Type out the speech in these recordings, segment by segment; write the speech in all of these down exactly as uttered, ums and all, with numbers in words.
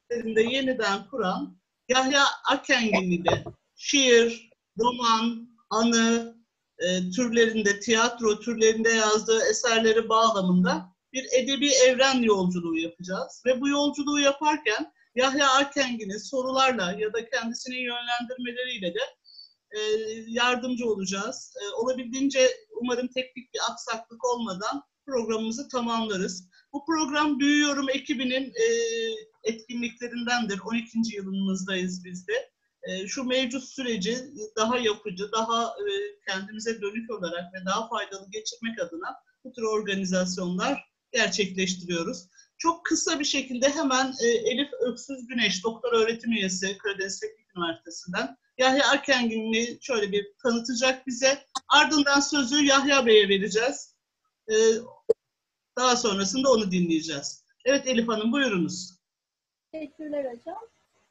de yeniden kuran Yahya Akengin ile şiir, roman, anı e, türlerinde, tiyatro türlerinde yazdığı eserleri bağlamında bir edebi evren yolculuğu yapacağız. Ve bu yolculuğu yaparken Yahya Akengin'in sorularla ya da kendisinin yönlendirmeleriyle de e, yardımcı olacağız. E, olabildiğince umarım teknik bir aksaklık olmadan programımızı tamamlarız. Bu program Büyüyorum ekibinin e, etkinliklerindendir. on ikinci yılımızdayız biz de. E, şu mevcut süreci daha yapıcı, daha e, kendimize dönük olarak ve daha faydalı geçirmek adına bu tür organizasyonlar gerçekleştiriyoruz. Çok kısa bir şekilde hemen e, Elif Öksüz Güneş, doktor öğretim üyesi Karadeniz Teknik Üniversitesi'nden Yahya Akengin'i şöyle bir tanıtacak bize. Ardından sözü Yahya Bey'e vereceğiz. E, daha sonrasında onu dinleyeceğiz. Evet Elif Hanım, buyurunuz. Teşekkürler hocam.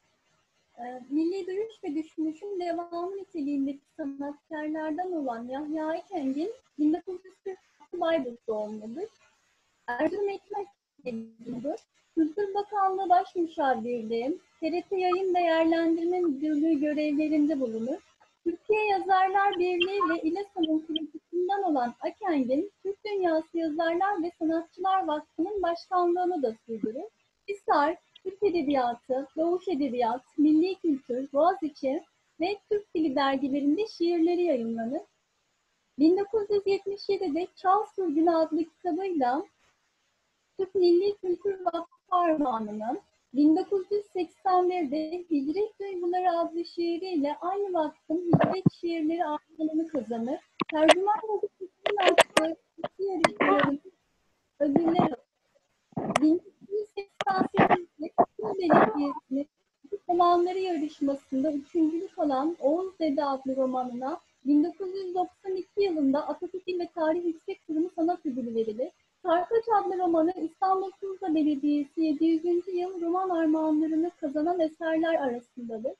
Milli Duruş ve Düşünüşün devamı niteliğindeki sanatkarlardan olan Yahya Akengin bin dokuz yüz kırk altı Bayburt doğumludur. Erzurum Ekmek Müdürü, Kültür Bakanlığı Baş Müşavirliği, T R T Yayın Değerlendirme Müdürlüğü görevlerinde bulunur. Türkiye Yazarlar Birliği ve İLESA'nın kurucusundan olan Akengin, Türk Dünyası Yazarlar ve Sanatçılar Vakfı'nın başkanlığını da sürdürür. Hisar, Türk Edebiyatı, Doğuş Edebiyat, Milli Kültür, Boğaziçi ve Türk Dili dergilerinde şiirleri yayınlanır. bin dokuz yüz yetmiş yedide Çal Sürgünü adlı kitabıyla Türk Milli Kültür Vakfı Armağanı'nın, bin dokuz yüz seksen birde Hicret Duyguları adlı şiiriyle aynı vakfın Hicret Şiirleri Armağanı'nı kazanır. Tercüman Gazetesi'nin açtığı iki yarışmaların ödüller alır. bin dokuz yüz seksen sekizde Kıbrıs Belediyesi'nin romanları yarışmasında üçüncülük alan Oğuz Dede adlı romanına bin dokuz yüz doksan iki yılında Atatürk İl ve Tarih Yüksek Kurumu Sanat Ödülü verilir. Sarkaç adlı romanı İstanbul Tuzla Belediyesi yedi yüzüncü yıl roman armağanlarını kazanan eserler arasındadır.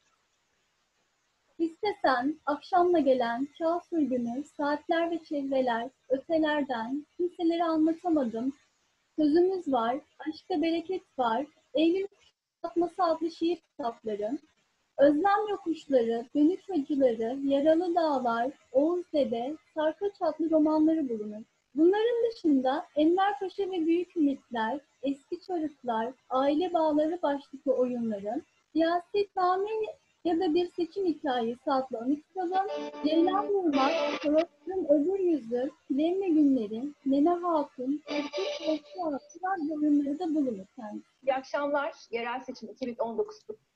İstesen, Akşamla Gelen, Çağ Sürgünü, Saatler ve Çevreler, Ötelerden, Kimseleri Anlatamadım, Sözümüz Var, Aşkta Bereket Var, Eylül Kuşatması adlı şiir kitapları, Özlem Yokuşları, Dönüş Acıları, Yaralı Dağlar, Oğuz Dede, Sarkaç adlı romanları bulunur. Bunların dışında Enver Paşa ve Büyük Ümitler, Eski Çarıklar, Aile Bağları başlıklı oyunların, Siyasetname ya da Bir Seçim Hikayesi adlı anı kitabın, Ceylan Vurmak, Torosların Öbür Yüzü, Plevne Günleri, Nene Hatun, Türk Dostlu Ağaçlar bölümleri de bulunur kendisi. İyi akşamlar. Yerel seçim iki bin on dokuz.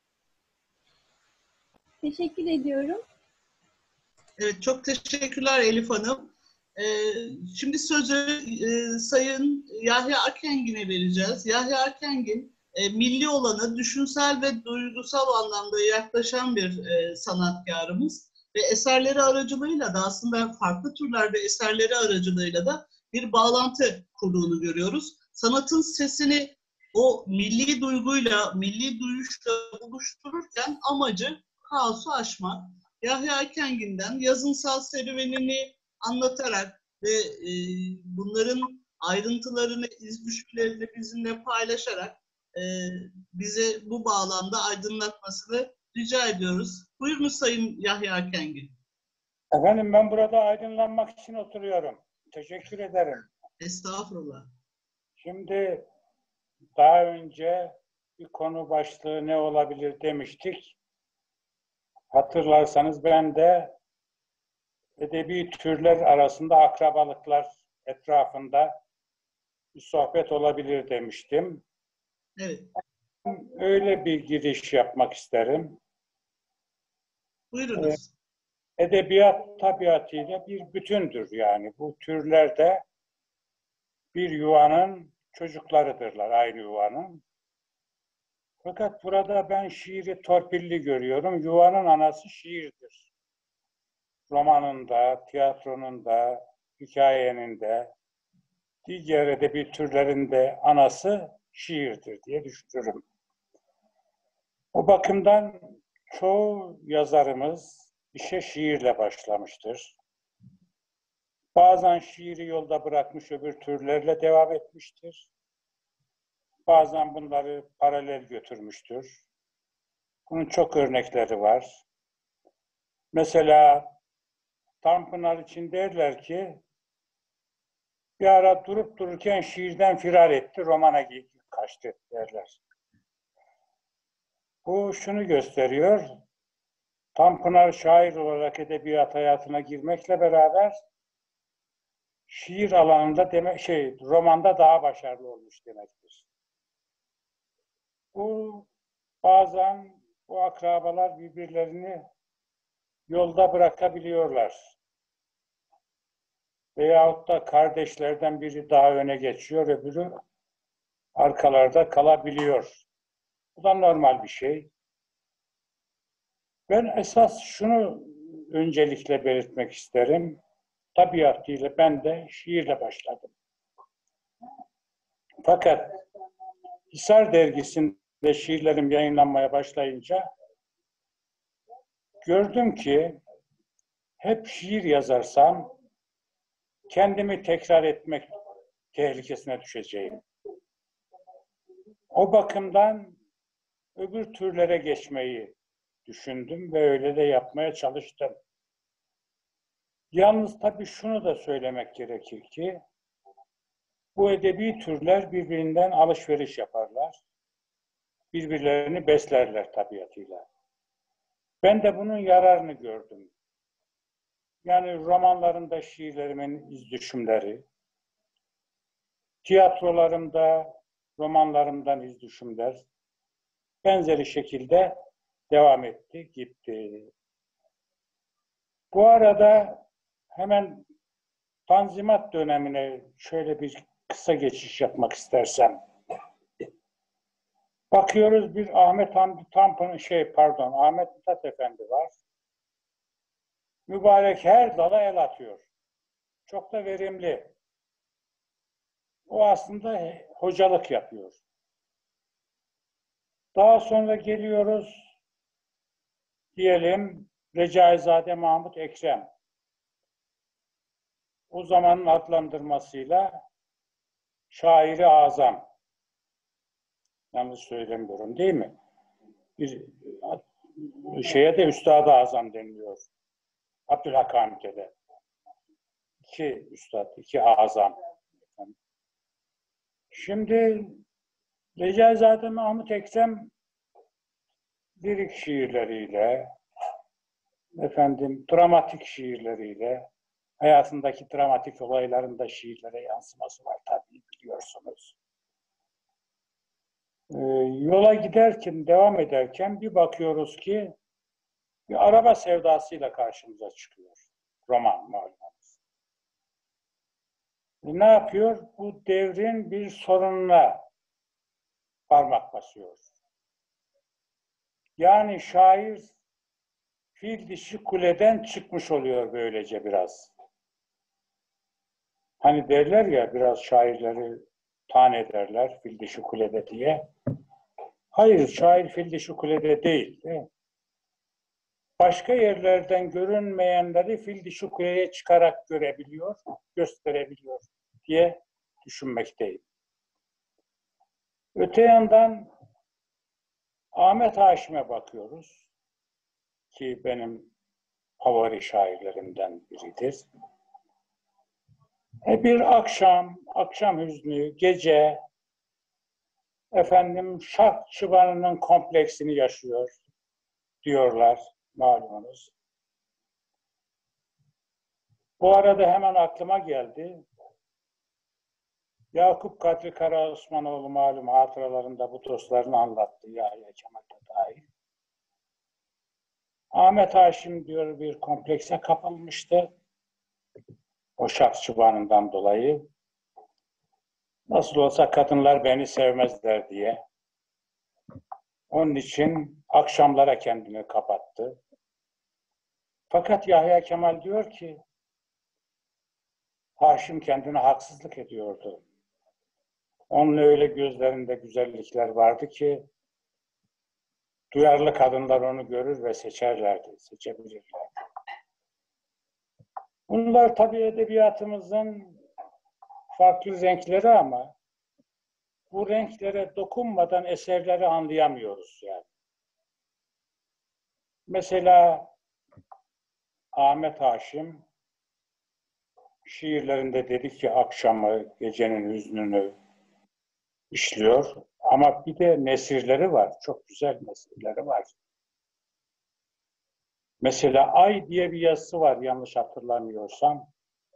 Teşekkür ediyorum. Evet, çok teşekkürler Elif Hanım. Ee, şimdi sözü e, Sayın Yahya Akengin'e vereceğiz. Yahya Akengin, e, milli olanı düşünsel ve duygusal anlamda yaklaşan bir e, sanatkarımız ve eserleri aracılığıyla da aslında farklı türlerde eserleri aracılığıyla da bir bağlantı kurduğunu görüyoruz. Sanatın sesini o milli duyguyla, milli duyuşla buluştururken amacı kaosu aşmak. Yahya Akengin'den yazınsal serüvenini anlatarak ve e, bunların ayrıntılarını, iz düşümlerini bizimle paylaşarak e, bize bu bağlamda aydınlatmasını rica ediyoruz. Buyurunuz Sayın Yahya Akengin. Efendim ben burada aydınlanmak için oturuyorum. Teşekkür ederim. Estağfurullah. Şimdi daha önce bir konu başlığı ne olabilir demiştik. Hatırlarsanız ben de edebi türler arasında akrabalıklar etrafında bir sohbet olabilir demiştim. Evet. Öyle bir giriş yapmak isterim. Buyurunuz. Edebiyat tabiatıyla bir bütündür yani. Bu türler de bir yuvanın çocuklarıdırlar, aynı yuvanın. Fakat burada ben şiiri torpilli görüyorum. Yuvanın anası şiirdir. Romanın da, tiyatronun da, hikayenin de, diğer edebi türlerin de anası şiirdir diye düşünüyorum. O bakımdan çoğu yazarımız işe şiirle başlamıştır. Bazen şiiri yolda bırakmış, öbür türlerle devam etmiştir. bazen bunları paralel götürmüştür. Bunun çok örnekleri var. Mesela Tanpınar için derler ki bir ara durup dururken şiirden firar etti, romana kaçtı derler. Bu şunu gösteriyor. Tanpınar şair olarak edebiyat hayatına girmekle beraber şiir alanında demek şey romanda daha başarılı olmuş demektir. Bu bazen bu akrabalar birbirlerini yolda bırakabiliyorlar. Veyahut da kardeşlerden biri daha öne geçiyor, öbürü arkalarda kalabiliyor. Bu da normal bir şey. Ben esas şunu öncelikle belirtmek isterim. Tabiatıyla ben de şiirle başladım. Fakat Hisar dergisinde şiirlerim yayınlanmaya başlayınca gördüm ki hep şiir yazarsam kendimi tekrar etmek tehlikesine düşeceğim. O bakımdan öbür türlere geçmeyi düşündüm ve öyle de yapmaya çalıştım. Yalnız tabii şunu da söylemek gerekir ki bu edebi türler birbirinden alışveriş yaparlar. Birbirlerini beslerler tabiatıyla. Ben de bunun yararını gördüm. Yani romanlarımda şiirlerimin izdüşümleri, tiyatrolarımda romanlarımdan izdüşümler benzeri şekilde devam etti, gitti. Bu arada hemen Tanzimat dönemine şöyle bir kısa geçiş yapmak istersem. Bakıyoruz bir Ahmet Hamdi Tanpınar şey pardon Ahmet Mithat Efendi var. Mübarek her dala el atıyor. Çok da verimli. O aslında hocalık yapıyor. Daha sonra geliyoruz diyelim Recaizade Mahmut Ekrem. O zamanın adlandırmasıyla şairi azam. Yanlış söylemiyorum değil mi? Bir şeye de Üstad-ı Azam deniliyor. Abdülhakam'da de. İki üstad, iki azam. Şimdi Recaizade Mahmut Ekrem lirik şiirleriyle, efendim dramatik şiirleriyle, hayatındaki dramatik olaylarında şiirlere yansıması var tabii biliyorsunuz. Ee, yola giderken, devam ederken bir bakıyoruz ki bir araba sevdasıyla karşımıza çıkıyor. Roman malumunuz. E, ne yapıyor? Bu devrin bir sorununa parmak basıyor. Yani şair fil dişi kuleden çıkmış oluyor böylece biraz. Hani derler ya biraz şairleri tan ederler fil dişi kulede diye. Hayır, şair fil dişi kulede değil. Değil mi? Başka yerlerden görünmeyenleri fil dişi kuleye çıkarak görebiliyor, gösterebiliyor diye düşünmekteyim. Öte yandan Ahmet Haşim'e bakıyoruz ki benim favori şairlerimden biridir. E bir akşam, akşam hüznü, gece efendim Şah Çıbanı'nın kompleksini yaşıyor diyorlar malumunuz. Bu arada hemen aklıma geldi. Yakup Kadri Karaosmanoğlu malum hatıralarında bu dostlarını anlattı Yahya Kemal'de dahil. Ahmet Haşim diyor bir komplekse kapılmıştı. O Şah Çıbanı'ndan dolayı. Nasıl olsa kadınlar beni sevmezler diye. Onun için akşamlara kendini kapattı. Fakat Yahya Kemal diyor ki Haşim kendine haksızlık ediyordu. Onun öyle gözlerinde güzellikler vardı ki duyarlı kadınlar onu görür ve seçerlerdi, seçebilirlerdi. Bunlar tabii edebiyatımızın farklı renkleri ama bu renklere dokunmadan eserleri anlayamıyoruz yani. Mesela Ahmet Haşim şiirlerinde dedi ki akşamı, gecenin hüznünü işliyor. Ama bir de nesirleri var. Çok güzel nesirleri var. Mesela Ay diye bir yazısı var yanlış hatırlamıyorsam.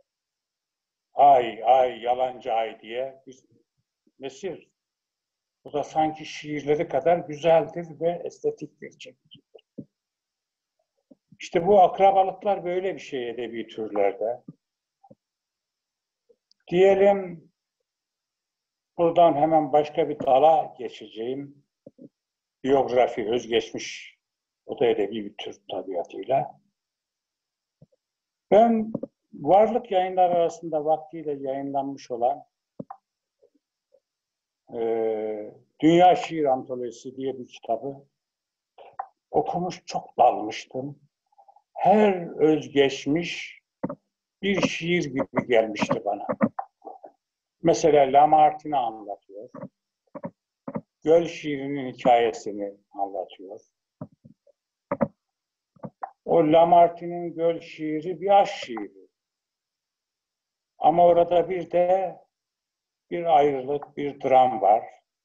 Ay, ay, yalancı ay diye bir nesir. Bu da sanki şiirleri kadar güzeldir ve estetiktir, çekicidir. İşte bu akrabalıklar böyle bir şey edebi türlerde. Diyelim buradan hemen başka bir dala geçeceğim. Biyografi, özgeçmiş. O da edebi bir tür tabiatıyla. Ben Varlık Yayınları arasında vaktiyle yayınlanmış olan e, Dünya Şiir Antolojisi diye bir kitabı okumuş, çok dalmıştım. Her özgeçmiş bir şiir gibi gelmişti bana. Mesela Lamartine'i anlatıyor. Göl şiirinin hikayesini anlatıyor. O Lamartine'in Göl şiiri bir aşk şiiri. Ama orada bir de bir ayrılık, bir dram var.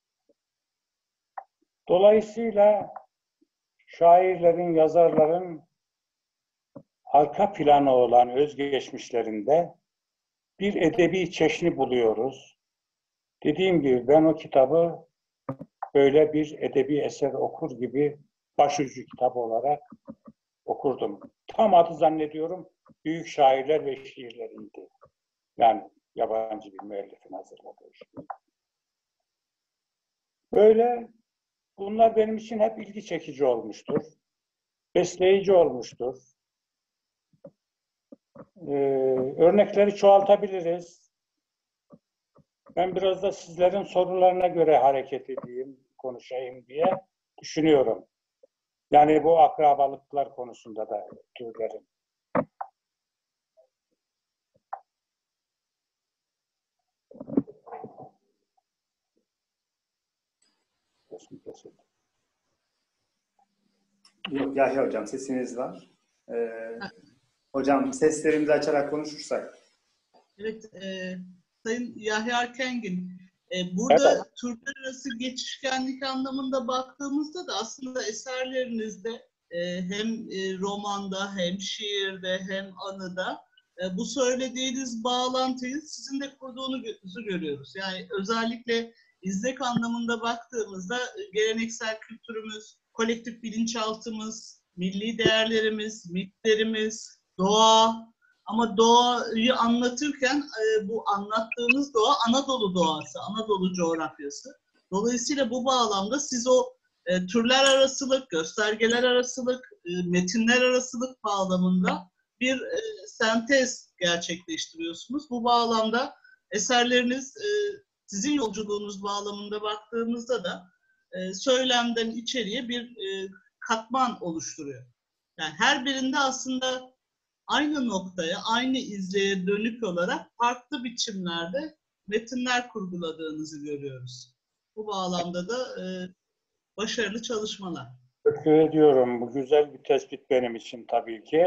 Dolayısıyla şairlerin, yazarların arka planı olan özgeçmişlerinde bir edebi çeşni buluyoruz. Dediğim gibi ben o kitabı böyle bir edebi eser okur gibi başucu kitabı olarak okurdum. Tam adı zannediyorum Büyük Şairler ve Şiirleriydi. Yani yabancı bir müellifin hazırladığı şiir. Böyle bunlar benim için hep ilgi çekici olmuştur. Besleyici olmuştur. Ee, örnekleri çoğaltabiliriz. Ben biraz da sizlerin sorularına göre hareket edeyim, konuşayım diye düşünüyorum. Yani bu akrabalıklar konusunda da türlerin. Yok Yahya hocam sesiniz var. Ee, hocam seslerimizi açarak konuşursak. Evet, e, Sayın Yahya Erkengin, e, burada Evet. türler arası geçişkenlik anlamında baktığımızda da aslında eserlerinizde e, hem e, romanda hem şiirde hem anıda e, bu söylediğiniz bağlantıyı sizin de kurduğunuzu görüyoruz. Yani özellikle izlek anlamında baktığımızda e, geleneksel kültürümüz, kolektif bilinçaltımız, milli değerlerimiz, mitlerimiz, doğa, ama doğayı anlatırken e, bu anlattığınız doğa Anadolu doğası, Anadolu coğrafyası. Dolayısıyla bu bağlamda siz o e, türler arasılık, göstergeler arasılık, e, metinler arasılık bağlamında bir e, sentez gerçekleştiriyorsunuz. Bu bağlamda eserleriniz, e, sizin yolculuğunuz bağlamında baktığımızda da e, söylemden içeriye bir e, katman oluşturuyor. Yani her birinde aslında aynı noktaya, aynı izleye dönük olarak farklı biçimlerde metinler kurguladığınızı görüyoruz. Bu bağlamda da e, başarılı çalışmalar. Teşekkür ediyorum. Bu güzel bir tespit benim için tabii ki.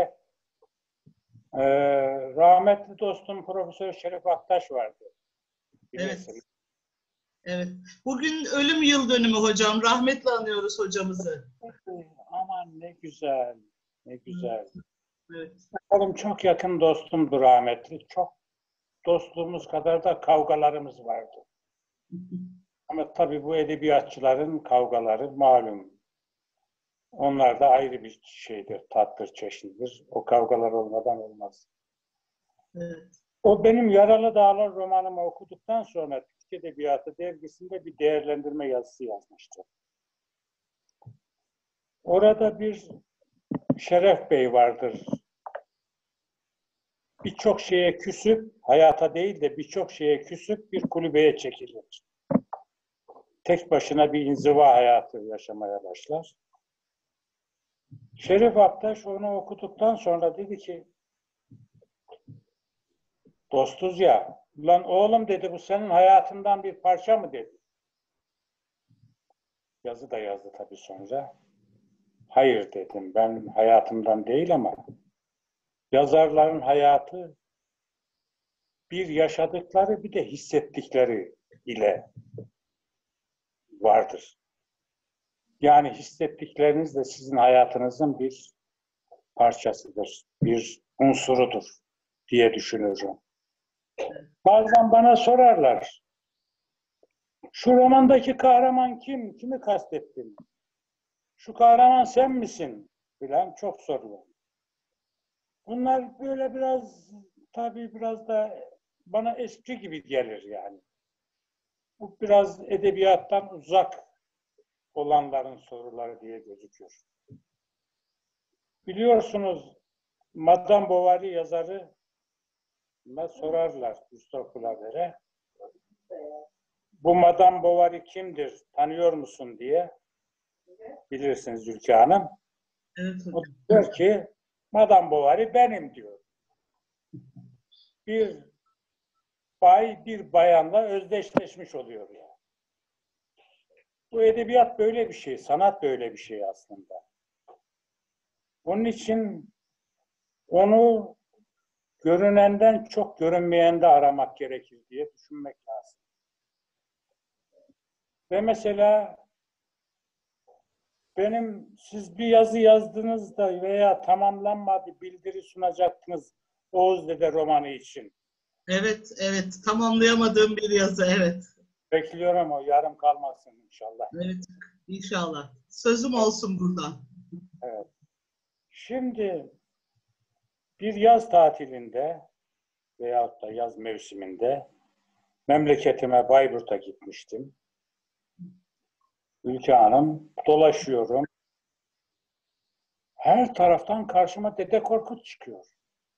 Ee, rahmetli dostum Profesör Şerif Aktaş vardı. Evet. Evet. Bugün ölüm yıl dönümü hocam. Rahmetle anıyoruz hocamızı. Aman ne güzel, ne güzel. Evet. Benim çok yakın dostumdu rahmetli. Çok dostluğumuz kadar da kavgalarımız vardı. Ama tabii bu edebiyatçıların kavgaları malum. Onlar da ayrı bir şeydir, tattır, çeşnidir. O kavgalar olmadan olmaz. Evet. O benim Yaralı Dağlar romanımı okuduktan sonra Türk Edebiyatı dergisinde bir değerlendirme yazısı yazmıştı. Orada bir Şeref Bey vardır. Birçok şeye küsüp, hayata değil de birçok şeye küsüp bir kulübeye çekilir. Tek başına bir inziva hayatı yaşamaya başlar. Şerif Aktaş onu okuduktan sonra dedi ki, dostuz ya, lan oğlum dedi, bu senin hayatından bir parça mı dedi. yazı da yazdı tabii sonra. Hayır dedim, ben hayatımdan değil ama yazarların hayatı bir yaşadıkları bir de hissettikleri ile vardır. Yani hissettikleriniz de sizin hayatınızın bir parçasıdır, bir unsurudur diye düşünüyorum. Bazen bana sorarlar, şu romandaki kahraman kim, kimi kastettin? Şu kahraman sen misin? Filan çok soruyor. Bunlar böyle biraz, tabii biraz da bana espri gibi gelir yani. Bu biraz edebiyattan uzak olanların soruları diye gözüküyor. Biliyorsunuz Madame Bovary yazarı sorarlar Gustave Flaubert'e. Bu Madame Bovary kimdir, tanıyor musun diye. Bilirsiniz Zülkü Hanım. Evet. O diyor ki Madame Bovary benim diyor. Bir bay bir bayanla özdeşleşmiş oluyor yani. Bu edebiyat böyle bir şey, sanat böyle bir şey aslında. Onun için onu görünenden çok görünmeyende aramak gerekir diye düşünmek lazım. Ve mesela benim siz bir yazı yazdığınızda veya tamamlanmadı bildiri sunacaktınız Oğuz Dede romanı için. Evet, evet. Tamamlayamadığım bir yazı, evet. Bekliyorum o, yarım kalmasın inşallah. Evet, inşallah. Sözüm olsun buradan. Evet. Şimdi bir yaz tatilinde veyahut da yaz mevsiminde memleketime Bayburt'a gitmiştim. Ülke Hanım, dolaşıyorum. Her taraftan karşıma Dede Korkut çıkıyor.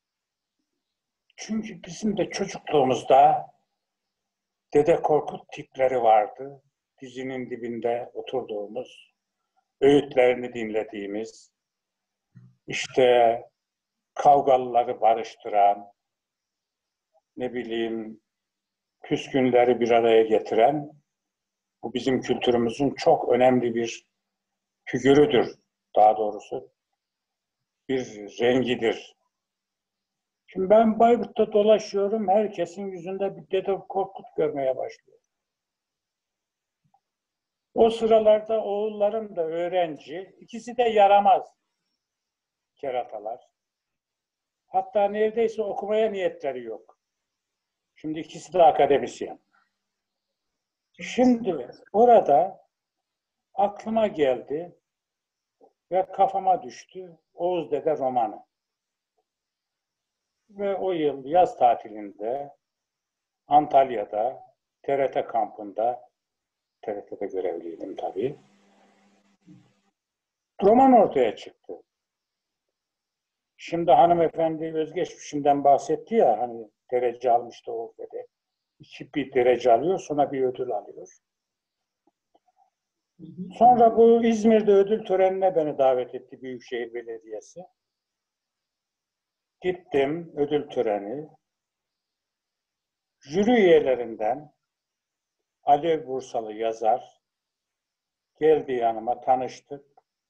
Çünkü bizim de çocukluğumuzda Dede Korkut tipleri vardı. Dizinin dibinde oturduğumuz, öğütlerini dinlediğimiz, işte kavgalıları barıştıran, ne bileyim, küskünleri bir araya getiren, bu bizim kültürümüzün çok önemli bir figürüdür, daha doğrusu bir rengidir. Şimdi ben Bayburt'ta dolaşıyorum, herkesin yüzünde bir Dede Korkut görmeye başlıyorum. O sıralarda oğullarım da öğrenci, ikisi de yaramaz keratalar. Hatta neredeyse okumaya niyetleri yok. Şimdi ikisi de akademisyen. Şimdi orada aklıma geldi ve kafama düştü Oğuz Dede romanı. Ve o yıl yaz tatilinde Antalya'da T R T kampında, T R T'de görevliydim tabii, roman ortaya çıktı. Şimdi hanımefendi özgeçmişinden bahsetti ya, hani derece almıştı o dedi. İki bir derece alıyor, sonra bir ödül alıyor. Sonra bu İzmir'de ödül törenine beni davet etti Büyükşehir Belediyesi. Gittim ödül töreni. Jüri üyelerinden Alev Bursalı yazar geldi yanıma, tanıştık.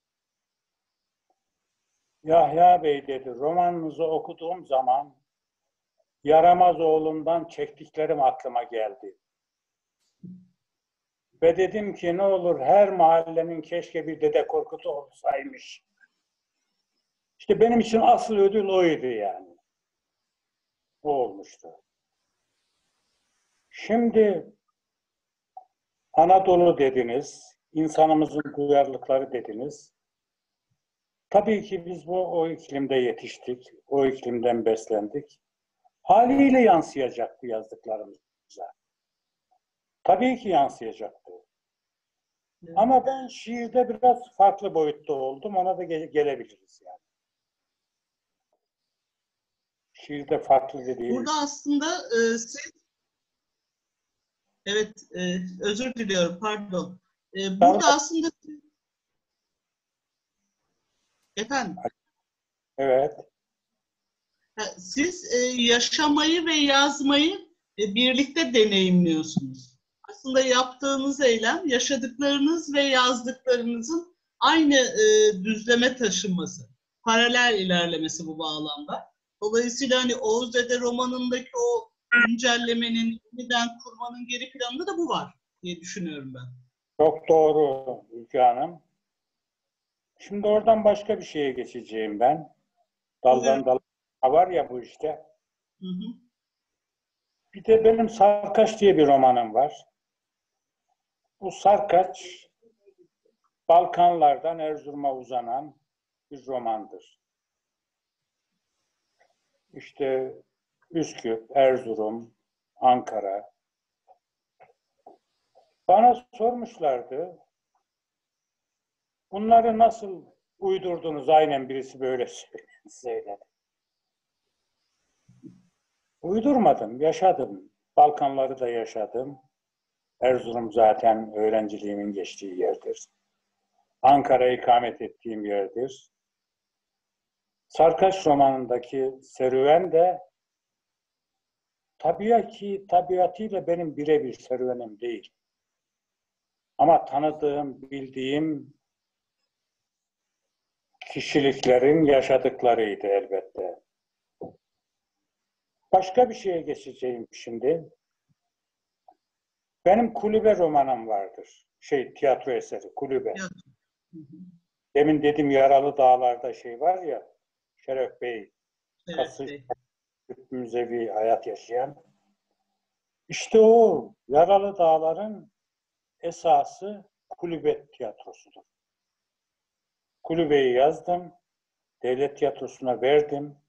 Yahya Bey dedi, romanınızı okuduğum zaman Yaramazoğlu'ndan çektiklerim aklıma geldi. Ve dedim ki ne olur her mahallenin keşke bir Dede Korkut'u olsaymış. İşte benim için asıl ödül oydu yani. O olmuştu. Şimdi Anadolu dediniz, insanımızın duyarlılıkları dediniz. Tabii ki biz bu o iklimde yetiştik, o iklimden beslendik. Haliyle yansıyacaktı yazdıklarımıza. Tabii ki yansıyacaktı. Evet. Ama ben şiirde biraz farklı boyutta oldum, ona da ge- gelebiliriz yani. Şiirde farklı dediğim... Burada aslında e, siz... Evet, e, özür diliyorum, pardon. E, burada tamam. Aslında... Efendim? Evet. Siz e, yaşamayı ve yazmayı e, birlikte deneyimliyorsunuz. aslında yaptığınız eylem, yaşadıklarınız ve yazdıklarınızın aynı e, düzleme taşınması, paralel ilerlemesi bu bağlamda. Dolayısıyla hani Oğuz Dede romanındaki o güncellemenin, yeniden kurmanın geri planında da bu var diye düşünüyorum ben. Çok doğru Ülke Hanım. Şimdi oradan başka bir şeye geçeceğim ben. Daldan dala var ya bu işte. Hı hı. Bir de benim Sarkaç diye bir romanım var. Bu Sarkaç, Balkanlardan Erzurum'a uzanan bir romandır. İşte Üsküp, Erzurum, Ankara. Bana sormuşlardı, bunları nasıl uydurdunuz? Aynen birisi böyle söyledi. Uydurmadım, yaşadım. Balkanları da yaşadım. Erzurum zaten öğrenciliğimin geçtiği yerdir. Ankara ikamet ettiğim yerdir. Sarkaç romanındaki serüven de tabii ki tabiatıyla benim birebir serüvenim değil. Ama tanıdığım, bildiğim kişiliklerin yaşadıklarıydı elbette. Başka bir şeye geçeceğim şimdi. Benim Kulübe romanım vardır. Şey, tiyatro eseri, Kulübe. Hı hı. Demin dedim Yaralı Dağlar'da şey var ya, Şeref Bey, Evet, kasır, şey. müzevi hayat yaşayan. İşte o Yaralı Dağlar'ın esası Kulübe tiyatrosudur. Kulübeyi yazdım, devlet tiyatrosuna verdim.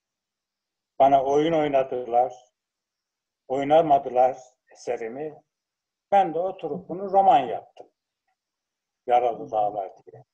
Bana oyun oynadılar, oynamadılar eserimi. Ben de oturup bunu roman yaptım. Yaralı Dağlar diye.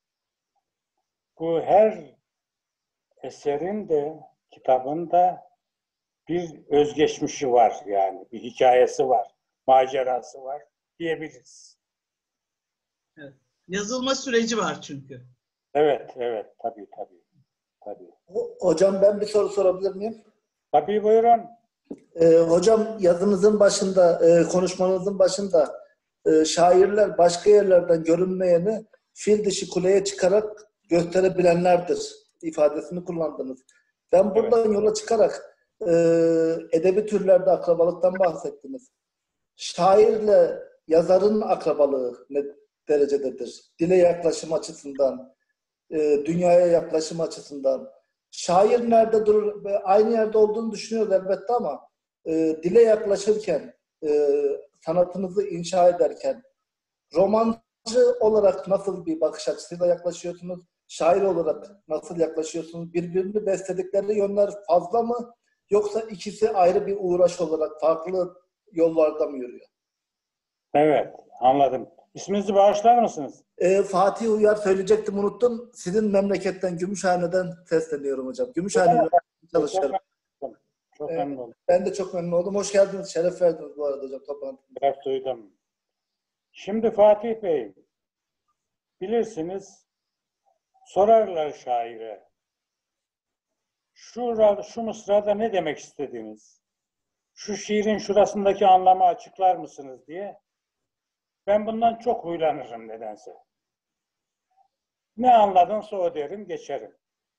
Bu her eserin de, kitabın da bir özgeçmişi var yani. Bir hikayesi var, macerası var diyebiliriz. Evet. Yazılma süreci var çünkü. Evet, evet. Tabii, tabii. Tabii. Hocam ben bir soru sorabilir miyim? Tabii buyurun. Ee, hocam yazınızın başında, e, konuşmanızın başında e, şairler başka yerlerden görünmeyeni fil dişi kuleye çıkarak gösterebilenlerdir ifadesini kullandınız. Ben buradan Evet. yola çıkarak e, edebi türlerde akrabalıktan bahsettiniz. Şairle yazarın akrabalığı ne derecededir? Dile yaklaşım açısından, e, dünyaya yaklaşım açısından. Şair nerede durur? Aynı yerde olduğunu düşünüyoruz elbette ama e, dile yaklaşırken, e, sanatınızı inşa ederken romancı olarak nasıl bir bakış açısıyla yaklaşıyorsunuz? Şair olarak nasıl yaklaşıyorsunuz? Birbirini besledikleri yönler fazla mı? Yoksa ikisi ayrı bir uğraş olarak farklı yollarda mı yürüyor? Evet, anladım. İsminizi bağışlar mısınız? Ee, Fatih Uyar söyleyecektim, unuttum. Sizin memleketten, Gümüşhane'den sesleniyorum hocam. Gümüşhane'de çalışıyorum. Çok, çok Ee, memnun oldum. ben de çok memnun oldum. Hoş geldiniz, şeref verdiniz bu arada hocam toplantımıza. Biraz duydum. Şimdi Fatih Bey, bilirsiniz sorarlar şaire. Şu, şu mısrada ne demek istediniz? Şu şiirin şurasındaki anlamı açıklar mısınız diye. Ben bundan çok huylanırım nedense. Ne anladınsa o derim, geçerim.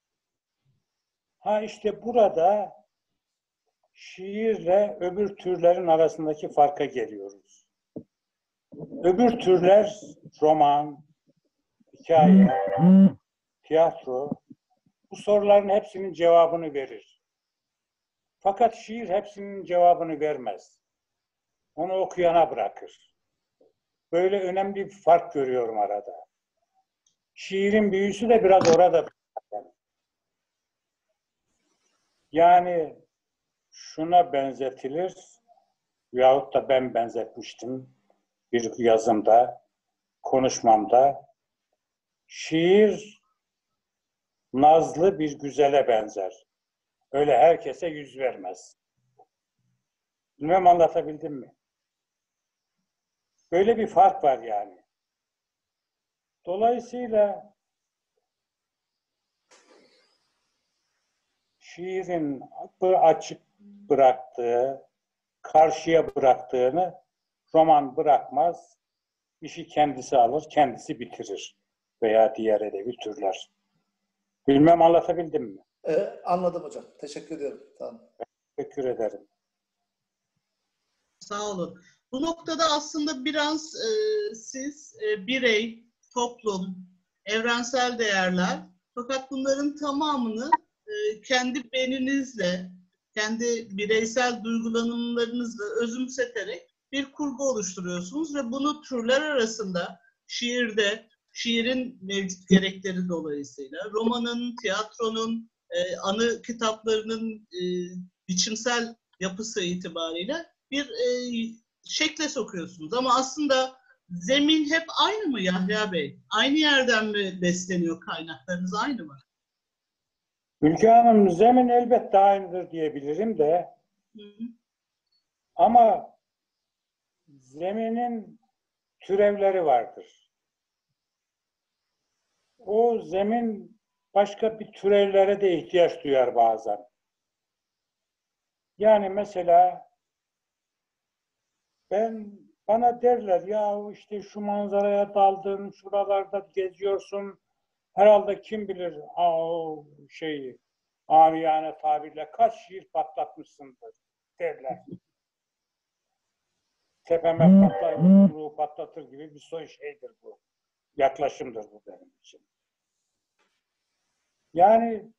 Ha işte burada şiirle öbür türlerin arasındaki farka geliyoruz. Öbür türler roman, hikaye, tiyatro, bu soruların hepsinin cevabını verir. Fakat şiir hepsinin cevabını vermez. Onu okuyana bırakır. Böyle önemli bir fark görüyorum arada. Şiirin büyüsü de biraz orada. Yani şuna benzetilir yahut da ben benzetmiştim bir yazımda, konuşmamda. Şiir nazlı bir güzele benzer. Öyle herkese yüz vermez. Bilmem anlatabildim mi? Böyle bir fark var yani. Dolayısıyla şiirin açık bıraktığı, karşıya bıraktığını roman bırakmaz, işi kendisi alır, kendisi bitirir veya diğer edebi türler. Bilmem anlatabildim mi? Ee, anladım hocam. Teşekkür ediyorum. Tamam. Teşekkür ederim. Sağ olun. Bu noktada aslında biraz e, siz e, birey, toplum, evrensel değerler, fakat bunların tamamını e, kendi beninizle, kendi bireysel duygulanımlarınızla özümseterek bir kurgu oluşturuyorsunuz ve bunu türler arasında şiirde, şiirin mevcut gerekleri dolayısıyla, romanın, tiyatronun, e, anı kitaplarının e, biçimsel yapısı itibariyle bir e, şekle sokuyorsunuz. Ama aslında zemin hep aynı mı Yahya Bey? Aynı yerden mi besleniyor kaynaklarınız, aynı mı? Ülke Hanım, zemin elbette aynıdır diyebilirim de, Hı hı. ama zeminin türevleri vardır. O zemin başka bir türevlere de ihtiyaç duyar bazen. Yani mesela ben bana derler ya işte şu manzaraya daldın, şuralarda geziyorsun. Herhalde kim bilir o şeyi, amiyane tabirle kaç şiir patlatmışsındır derler. Tepeme patlar, yumruğu patlatır gibi bir soy şeydir bu. Yaklaşımdır bu benim için. Yani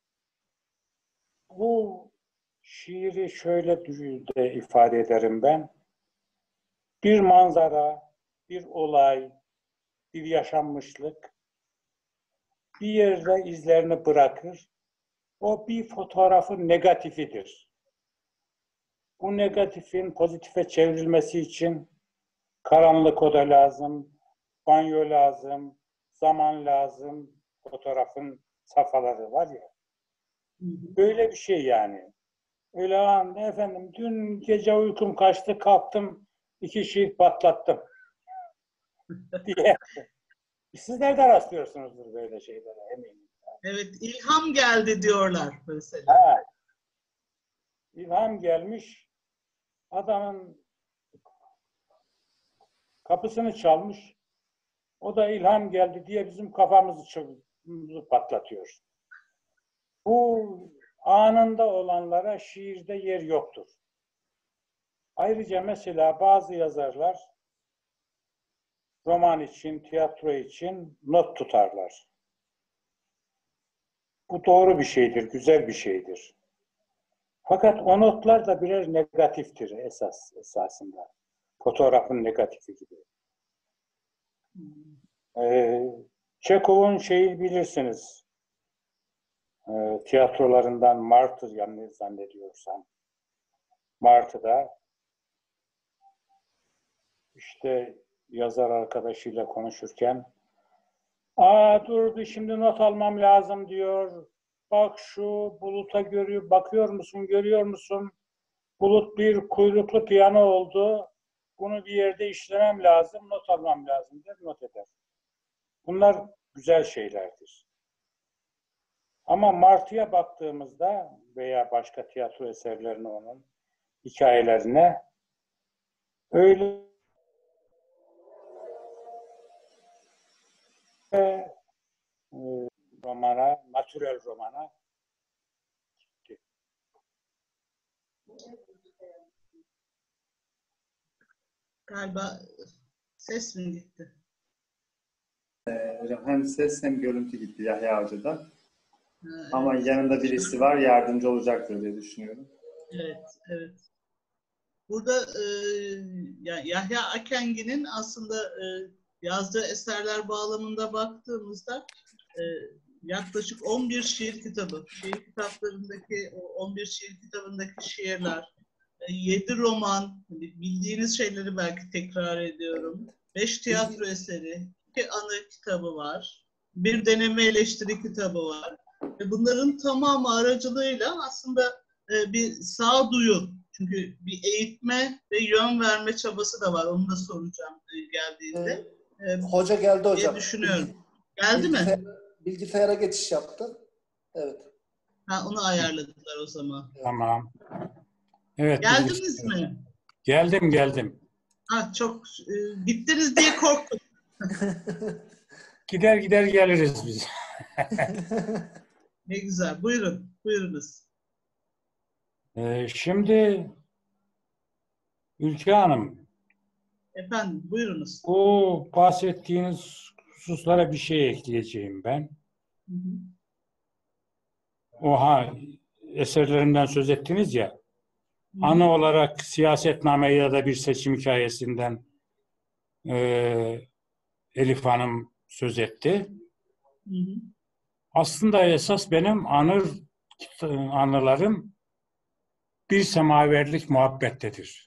bu şiiri şöyle de ifade ederim ben. Bir manzara, bir olay, bir yaşanmışlık bir yerde izlerini bırakır. O bir fotoğrafın negatifidir. Bu negatifin pozitife çevrilmesi için karanlık oda lazım, banyo lazım, zaman lazım. Fotoğrafın safhaları var ya. Böyle bir şey yani. Öyle an efendim dün gece uykum kaçtı, kalktım, iki şiir patlattım diye. Sizler de rastlıyorsunuzdur böyle şeylere eminim. Evet, ilham geldi diyorlar mesela. Ha, ilham gelmiş, adamın kapısını çalmış, o da ilham geldi diye bizim kafamızı patlatıyor. Bu anında olanlara şiirde yer yoktur. Ayrıca mesela bazı yazarlar roman için, tiyatro için not tutarlar. Bu doğru bir şeydir, güzel bir şeydir. Fakat o notlar da birer negatiftir esas esasında. Fotoğrafın negatifi gibi. Ee, Çekov'un şeyi bilirsiniz. Ee, tiyatrolarından Martı yanlış zannediyorsam. Martı'da işte yazar arkadaşıyla konuşurken aa dur şimdi not almam lazım diyor. Bak şu buluta görüyor, bakıyor musun, görüyor musun? Bulut bir kuyruklu piyano oldu. Bunu bir yerde işlemem lazım, not almam lazım der, not eder. Bunlar güzel şeylerdir. Ama Martı'ya baktığımızda veya başka tiyatro eserlerine, onun hikayelerine öyle e, romana, natürel romana gitti. Galiba ses mi gitti? Ee, hocam hem ses hem görüntü gitti Yahya Hoca'dan. Ha, Ama evet. yanında birisi var, yardımcı olacaktır diye düşünüyorum. Evet, evet. Burada e, Yahya Akengi'nin aslında e, yazdığı eserler bağlamında baktığımızda e, yaklaşık on bir şiir kitabı, şiir kitaplarındaki, on bir şiir kitabındaki şiirler, e, yedi roman, bildiğiniz şeyleri belki tekrar ediyorum, beş tiyatro eseri, iki anı kitabı var, bir deneme eleştiri kitabı var. Ve bunların tamamı aracılığıyla aslında e, bir sağduyu, çünkü bir eğitme ve yön verme çabası da var. Onu da soracağım e, geldiğinde. Ee, Hoca geldi hocam. Diye düşünüyorum. Geldi Bilgisayar, mi? bilgisayara geçiş yaptı. Evet. Ha, onu ayarladılar o zaman. Tamam. Evet. Geldiniz mi? Geldim, geldim. Ha, çok e, gittiniz diye korktum. Gider gider geliriz biz. Ne güzel. Buyurun. Buyurunuz. Ee, şimdi Ülke Hanım, Efendim buyurunuz. bu bahsettiğiniz hususlara bir şey ekleyeceğim ben. Hı hı. Oha, eserlerinden söz ettiniz ya, anı olarak siyasetname ya da bir seçim hikayesinden e, Elif Hanım söz etti. Hı hı. Aslında esas benim anır anılarım Bir Semaverlik Muhabbettedir.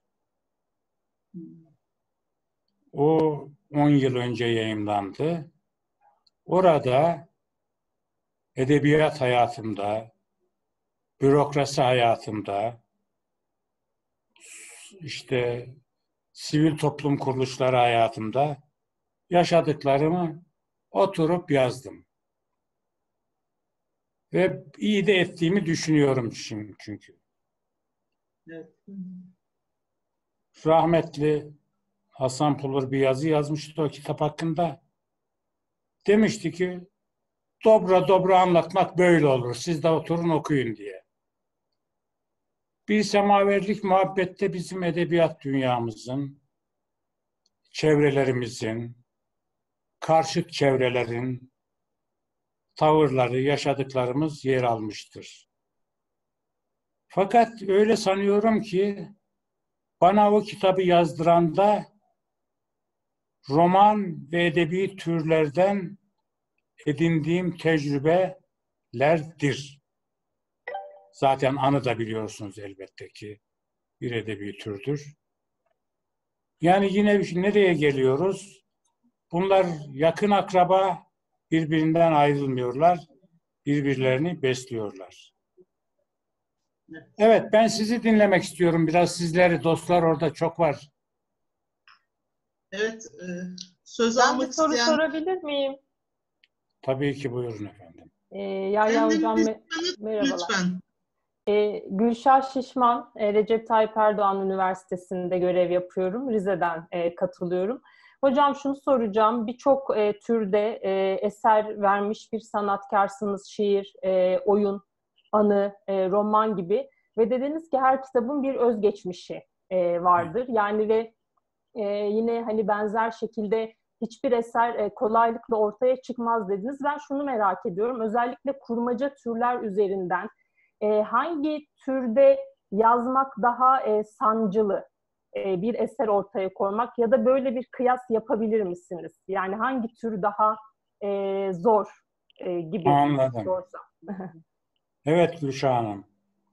O on yıl önce yayımlandı. Orada edebiyat hayatımda, bürokrasi hayatımda, işte sivil toplum kuruluşları hayatımda yaşadıklarımı oturup yazdım. Ve iyi de ettiğimi düşünüyorum çünkü. Evet. Rahmetli Hasan Pulur bir yazı yazmıştı o kitap hakkında. Demişti ki, dobra dobra anlatmak böyle olur. Siz de oturun okuyun diye. Bir Semaverlik Muhabbette bizim edebiyat dünyamızın, çevrelerimizin, karşıt çevrelerin tavırları, yaşadıklarımız yer almıştır. Fakat öyle sanıyorum ki bana o kitabı yazdıranda roman ve edebi türlerden edindiğim tecrübelerdir. Zaten anı da biliyorsunuz elbette ki bir edebi türdür. Yani yine nereye geliyoruz? Bunlar yakın akraba, birbirinden ayrılmıyorlar, birbirlerini besliyorlar. Evet, ben sizi dinlemek istiyorum. Biraz sizleri, dostlar orada çok var. Evet, e, söz Ben almak bir soru isteyen... sorabilir miyim? Tabii ki, buyurun efendim. Ee, Yahya Kendinizi Hocam me- tanıtın merhabalar. lütfen. Ee, Gülşah Şişman, e, Recep Tayyip Erdoğan Üniversitesi'nde görev yapıyorum. Rize'den e, katılıyorum. Hocam şunu soracağım. Birçok e, türde e, eser vermiş bir sanatkarsınız. Şiir, e, oyun, anı, e, roman gibi. Ve dediniz ki her kitabın bir özgeçmişi e, vardır. Yani ve e, yine hani benzer şekilde hiçbir eser e, kolaylıkla ortaya çıkmaz dediniz. Ben şunu merak ediyorum. Özellikle kurmaca türler üzerinden e, hangi türde yazmak daha e, sancılı e, bir eser ortaya koymak ya da böyle bir kıyas yapabilir misiniz? Yani hangi tür daha e, zor e, gibi Anladım. sorsam. Evet Gülşah Hanım.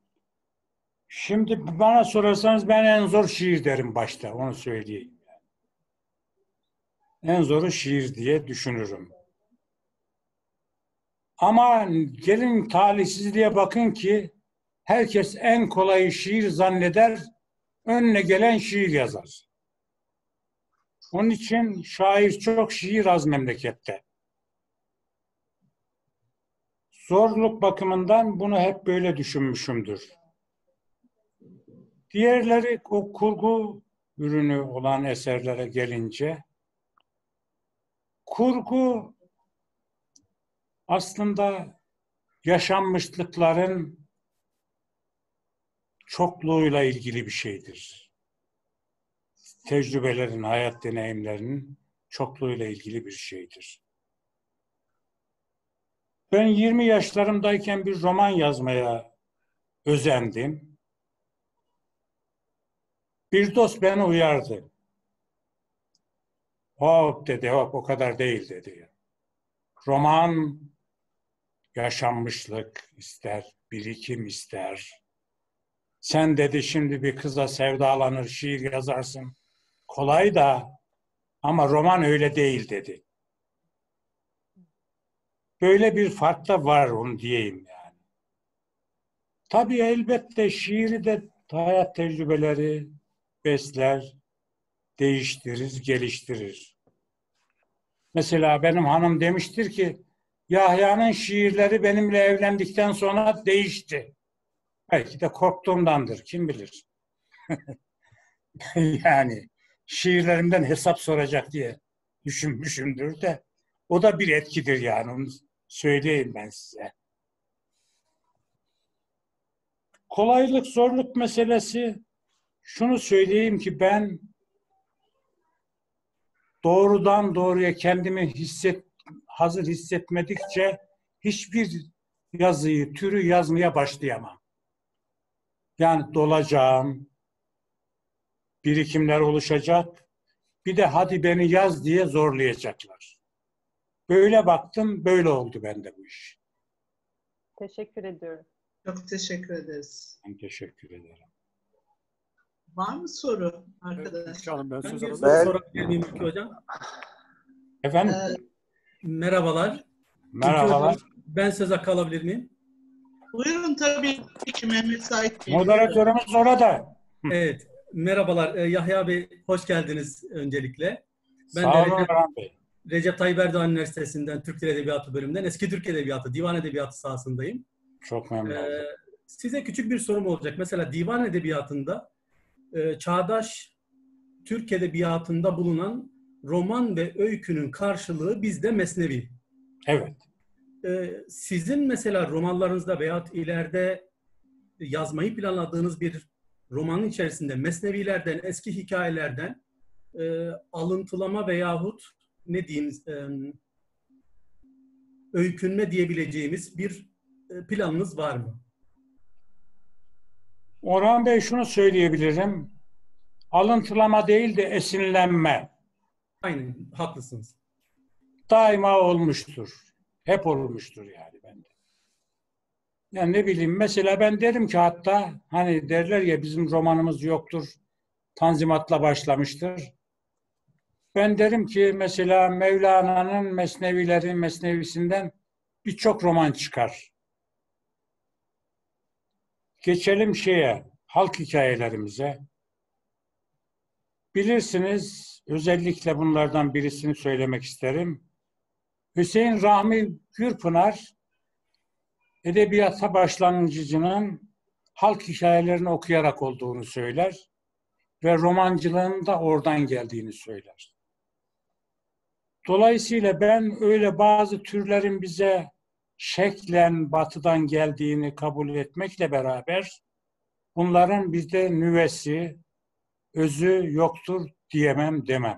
Şimdi bana sorarsanız ben en zor şiir derim başta, onu söyleyeyim. En zoru şiir diye düşünürüm. Ama gelin talihsizliğe bakın ki herkes en kolayı şiir zanneder, önüne gelen şiir yazar. Onun için şair çok, şiir az memlekette. Zorluk bakımından bunu hep böyle düşünmüşümdür. Diğerleri o kurgu ürünü olan eserlere gelince, kurgu aslında yaşanmışlıkların çokluğuyla ilgili bir şeydir. Tecrübelerin, hayat deneyimlerinin çokluğuyla ilgili bir şeydir. Ben yirmi yaşlarımdayken bir roman yazmaya özendim. Bir dost beni uyardı. Hop dedi, hop o kadar değil dedi. Roman yaşanmışlık ister, birikim ister. Sen dedi şimdi bir kıza sevdalanır, şiir yazarsın. Kolay da ama roman öyle değil dedi. Böyle bir fark da var, onu diyeyim yani. Tabii elbette şiiri de hayat tecrübeleri besler, değiştirir, geliştirir. Mesela benim hanım demiştir ki Yahya'nın şiirleri benimle evlendikten sonra değişti. Belki de korktuğumdandır, kim bilir. Yani şiirlerimden hesap soracak diye düşünmüşümdür de o da bir etkidir yani, onu söyleyeyim ben size. Kolaylık, zorluk meselesi, şunu söyleyeyim ki ben doğrudan doğruya kendimi hisset, hazır hissetmedikçe hiçbir yazıyı, türü yazmaya başlayamam. Yani dolacağım, birikimler oluşacak, bir de hadi beni yaz diye zorlayacaklar. Böyle baktım, böyle oldu bende bu iş. Teşekkür ediyorum. Çok teşekkür ederiz. Ben teşekkür ederim. Var mı soru arkadaşlar? Evet, Hanım, ben Ben söz bir alabilirim. soru Ben- sorabilir miyim Ülkü Hocam? Efendim? Ee, Merhabalar. Merhabalar. Ülkü Hocam, ben söz hakkı alabilir miyim? buyurun tabii ki Mehmet Sait Bey. Moderatörümüz orada. Evet. Merhabalar. Ee, Yahya Bey, hoş geldiniz öncelikle. Ben Sağ de olun Recep, Orhan Bey. Recep Tayyip Erdoğan Üniversitesi'nden Türk Dil Edebiyatı bölümünden eski Türk Edebiyatı, Divan Edebiyatı sahasındayım. Çok memnun Ee, oldum. size küçük bir sorum olacak. Mesela Divan Edebiyatı'nda e, çağdaş Türk Edebiyatı'nda bulunan roman ve öykünün karşılığı bizde Mesnevi. Evet. Ee, sizin mesela romanlarınızda veyahut ileride yazmayı planladığınız bir romanın içerisinde Mesnevilerden, eski hikayelerden e, alıntılama veyahut ne diyeyim e, öykünme diyebileceğimiz bir e, planınız var mı? Orhan Bey, şunu söyleyebilirim. Alıntılama değil de esinlenme Aynen, haklısınız. daima olmuştur. Hep olmuştur yani bende. Yani ne bileyim, mesela ben derim ki, hatta hani derler ya bizim romanımız yoktur, Tanzimat'la başlamıştır. Ben derim ki mesela Mevlana'nın Mesnevileri, Mesnevisinden birçok roman çıkar. Geçelim şeye, halk hikayelerimize. Bilirsiniz, özellikle bunlardan birisini söylemek isterim. Hüseyin Rahmi Gürpınar, edebiyata başlangıcının halk hikayelerini okuyarak olduğunu söyler ve romancılığın da oradan geldiğini söyler. Dolayısıyla ben öyle bazı türlerin bize şeklen batıdan geldiğini kabul etmekle beraber bunların bizde nüvesi, özü yoktur diyemem, demem.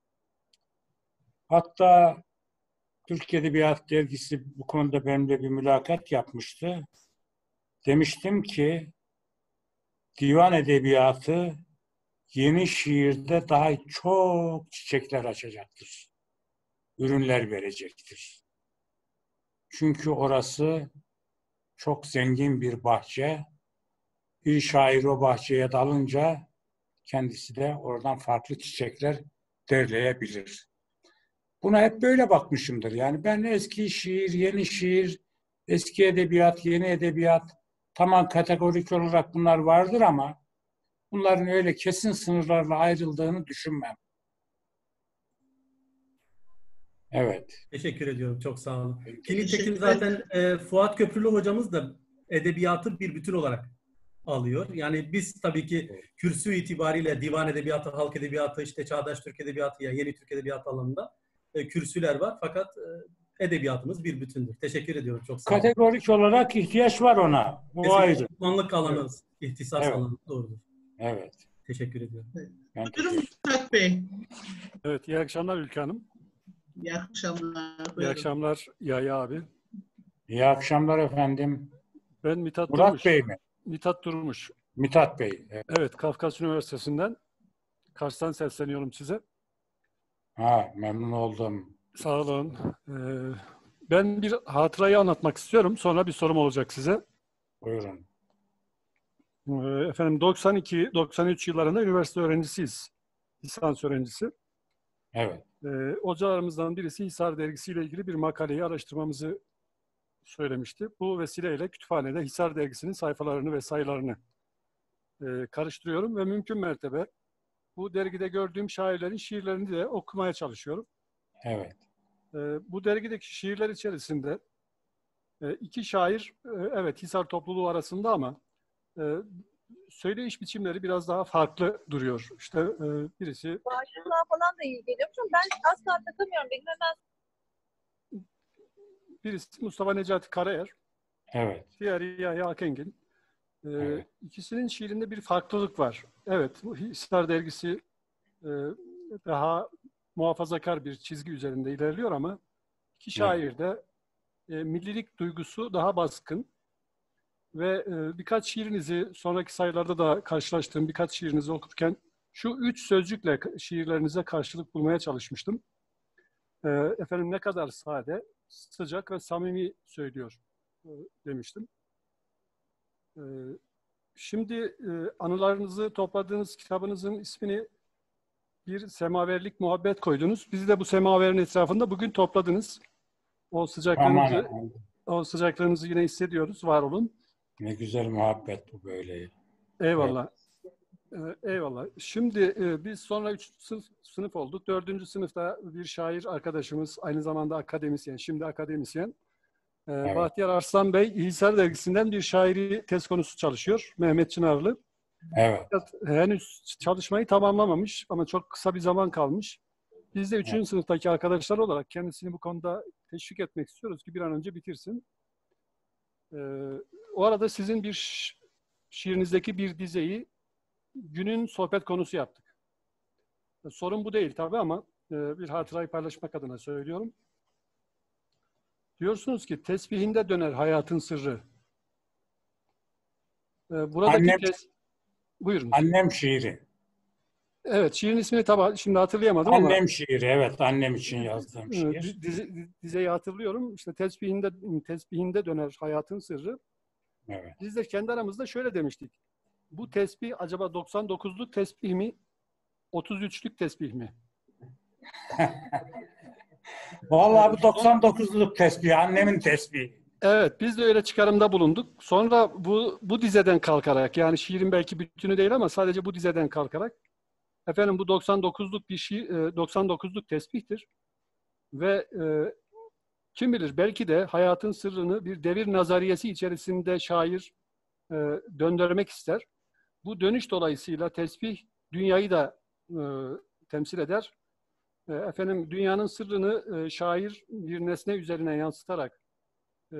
Hatta Türk Edebiyat Dergisi bu konuda benimle bir mülakat yapmıştı. Demiştim ki divan edebiyatı yeni şiirde daha çok çiçekler açacaktır. Ürünler verecektir. Çünkü orası çok zengin bir bahçe. Bir şair o bahçeye dalınca kendisi de oradan farklı çiçekler derleyebilir. Buna hep böyle bakmışımdır. Yani ben eski şiir, yeni şiir, eski edebiyat, yeni edebiyat, tamam kategorik olarak bunlar vardır ama bunların öyle kesin sınırlarla ayrıldığını düşünmem. Evet. Teşekkür ediyorum. Çok sağ olun. Ki Teşekkür nitekim zaten e, Fuat Köprülü hocamız da edebiyatı bir bütün olarak alıyor. Yani biz tabii ki kürsü itibariyle divan edebiyatı, halk edebiyatı, işte çağdaş Türk edebiyatı ya yeni Türk edebiyatı alanında e, kürsüler var. Fakat e, edebiyatımız bir bütündür. Teşekkür ediyorum. Çok sağ olun. Kategorik olarak ihtiyaç var ona. Bu Kesinlikle ayrı. uzmanlık alanı, ihtisas Evet. alanı doğrudur. Evet. Teşekkür ediyorum. Ben Buyurun teşekkür- Murat Bey. Evet, iyi akşamlar Ülke Hanım. İyi akşamlar. İyi Buyurun. akşamlar Yahya abi. İyi akşamlar efendim. Ben Mithat Murat Durmuş. Bey mi? Mithat Durmuş. Mithat Bey. Evet. Evet, Kafkas Üniversitesi'nden Kars'tan sesleniyorum size. Ha, memnun oldum. Sağ olun. Ee, ben bir hatırayı anlatmak istiyorum. Sonra bir sorum olacak size. Buyurun. Ee, efendim doksan iki doksan üç yıllarında üniversite öğrencisiyiz. Lisans öğrencisi. Evet. Ee, hocalarımızdan birisi Hisar Dergisi'yle ilgili bir makaleyi araştırmamızı söylemişti. Bu vesileyle kütüphanede Hisar Dergisi'nin sayfalarını ve sayılarını e, karıştırıyorum ve mümkün mertebe bu dergide gördüğüm şairlerin şiirlerini de okumaya çalışıyorum. Evet. E, bu dergideki şiirler içerisinde e, iki şair, e, evet Hisar topluluğu arasında ama e, söyleyiş biçimleri biraz daha farklı duruyor. İşte e, birisi Bağışıklığa falan da iyi geliyormuş ama ben asla takamıyorum. Benim hemen birisi Mustafa Necati Karaer, Evet. diğeri Yahya Akengin. Ee, Evet. İkisinin şiirinde bir farklılık var. Evet, bu Hisar dergisi e, daha muhafazakar bir çizgi üzerinde ilerliyor ama iki şairde e, millilik duygusu daha baskın ve e, birkaç şiirinizi sonraki sayılarda da karşılaştığım birkaç şiirinizi okurken şu üç sözcükle şiirlerinize karşılık bulmaya çalışmıştım. E, efendim ne kadar sade, sıcak ve samimi söylüyor e, demiştim. E, şimdi e, anılarınızı topladığınız kitabınızın ismini bir semaverlik muhabbet koydunuz. Bizi de bu semaverin etrafında bugün topladınız. O sıcaklığınızı, Aman, o sıcaklığınızı yine hissediyoruz. Var olun. ne güzel muhabbet bu böyle. Eyvallah. Evet. Ee, eyvallah. Şimdi e, biz sonra üç sınıf, sınıf olduk. Dördüncü sınıfta bir şair arkadaşımız, aynı zamanda akademisyen, şimdi akademisyen. Ee, Evet. Bahtiyar Arslan Bey, Hisar dergisinden bir şairi tez konusu çalışıyor. Mehmet Çınarlı. Evet. Fakat henüz çalışmayı tamamlamamış ama çok kısa bir zaman kalmış. Biz de üçüncü Evet. sınıftaki arkadaşlar olarak kendisini bu konuda teşvik etmek istiyoruz ki bir an önce bitirsin. Ee, o arada sizin bir şi- şiirinizdeki bir dizeyi günün sohbet konusu yaptık. Ee, sorun bu değil tabii ama e, bir hatırayı paylaşmak adına söylüyorum. Diyorsunuz ki tesbihinde döner hayatın sırrı. Ee, buradaki Annem, tes... Buyurun. annem şiiri. Evet, şiirin ismini tabii şimdi hatırlayamadım ama Annem şiiri, evet. Annem için yazdığım e, şiir. di- dize- dizeyi hatırlıyorum. İşte tesbihinde tesbihinde döner hayatın sırrı. Evet. Biz de kendi aramızda şöyle demiştik. Bu tesbih acaba doksan dokuzluk tesbih mi? otuz üçlük tesbih mi? Vallahi bu doksan dokuzluk tesbih, annemin tesbihi. Evet, biz de öyle çıkarımda bulunduk. Sonra bu bu dizeden kalkarak, yani şiirin belki bütünü değil ama sadece bu dizeden kalkarak, efendim bu doksan dokuzluk bir şiir, e, doksan dokuzluk tesbihtir. Ve e, kim bilir belki de hayatın sırrını bir devir nazariyesi içerisinde şair e, döndürmek ister. Bu dönüş dolayısıyla tesbih dünyayı da e, temsil eder. E, efendim dünyanın sırrını e, şair bir nesne üzerine yansıtarak e,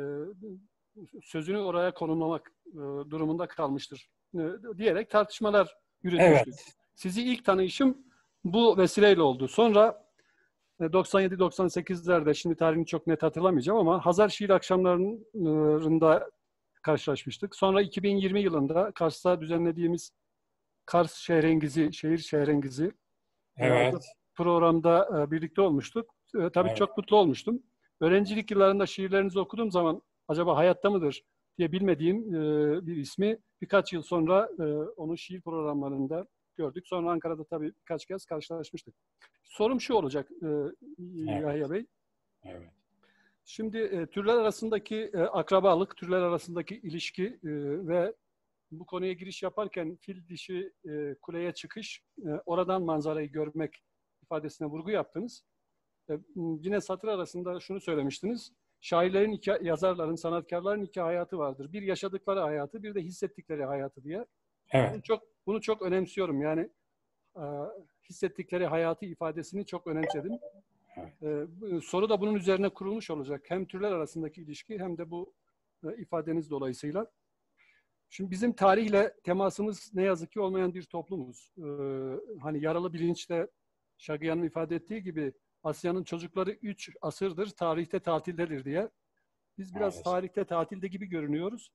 sözünü oraya konumlamak e, durumunda kalmıştır e, diyerek tartışmalar yürütmüştük. Evet. Sizi ilk tanışım bu vesileyle oldu. Sonra e, doksan yedi doksan sekizlerde, şimdi tarihini çok net hatırlamayacağım ama Hazar Şiir Akşamları'nda karşılaşmıştık. Sonra iki bin yirmi yılında Kars'ta düzenlediğimiz Kars Şehrengizi, Şehir Şehrengizi Evet. programda e, birlikte olmuştuk. E, tabii Evet. çok mutlu olmuştum. Öğrencilik yıllarında şiirlerinizi okuduğum zaman acaba hayatta mıdır diye bilmediğim e, bir ismi birkaç yıl sonra e, onun şiir programlarında gördük. Sonra Ankara'da tabii birkaç kez karşılaşmıştık. Sorum şu olacak e, Yahya Bey. Evet. Şimdi e, türler arasındaki e, akrabalık, türler arasındaki ilişki e, ve bu konuya giriş yaparken fil dişi e, kuleye çıkış, e, oradan manzarayı görmek ifadesine vurgu yaptınız. E, yine satır arasında şunu söylemiştiniz. Şairlerin, iki, yazarların, sanatkarların iki hayatı vardır. Bir yaşadıkları hayatı, bir de hissettikleri hayatı diye. Evet. Bunu çok, bunu çok önemsiyorum. Yani e, hissettikleri hayatı ifadesini çok önemsedim. Evet. E, soru da bunun üzerine kurulmuş olacak. Hem türler arasındaki ilişki hem de bu e, ifadeniz dolayısıyla. Şimdi bizim tarihle temasımız ne yazık ki olmayan bir toplumuz. Ee, hani yaralı bilinçte Şagiyan'ın ifade ettiği gibi Asya'nın çocukları üç asırdır tarihte tatildedir diye. Biz biraz Evet. tarihte tatilde gibi görünüyoruz.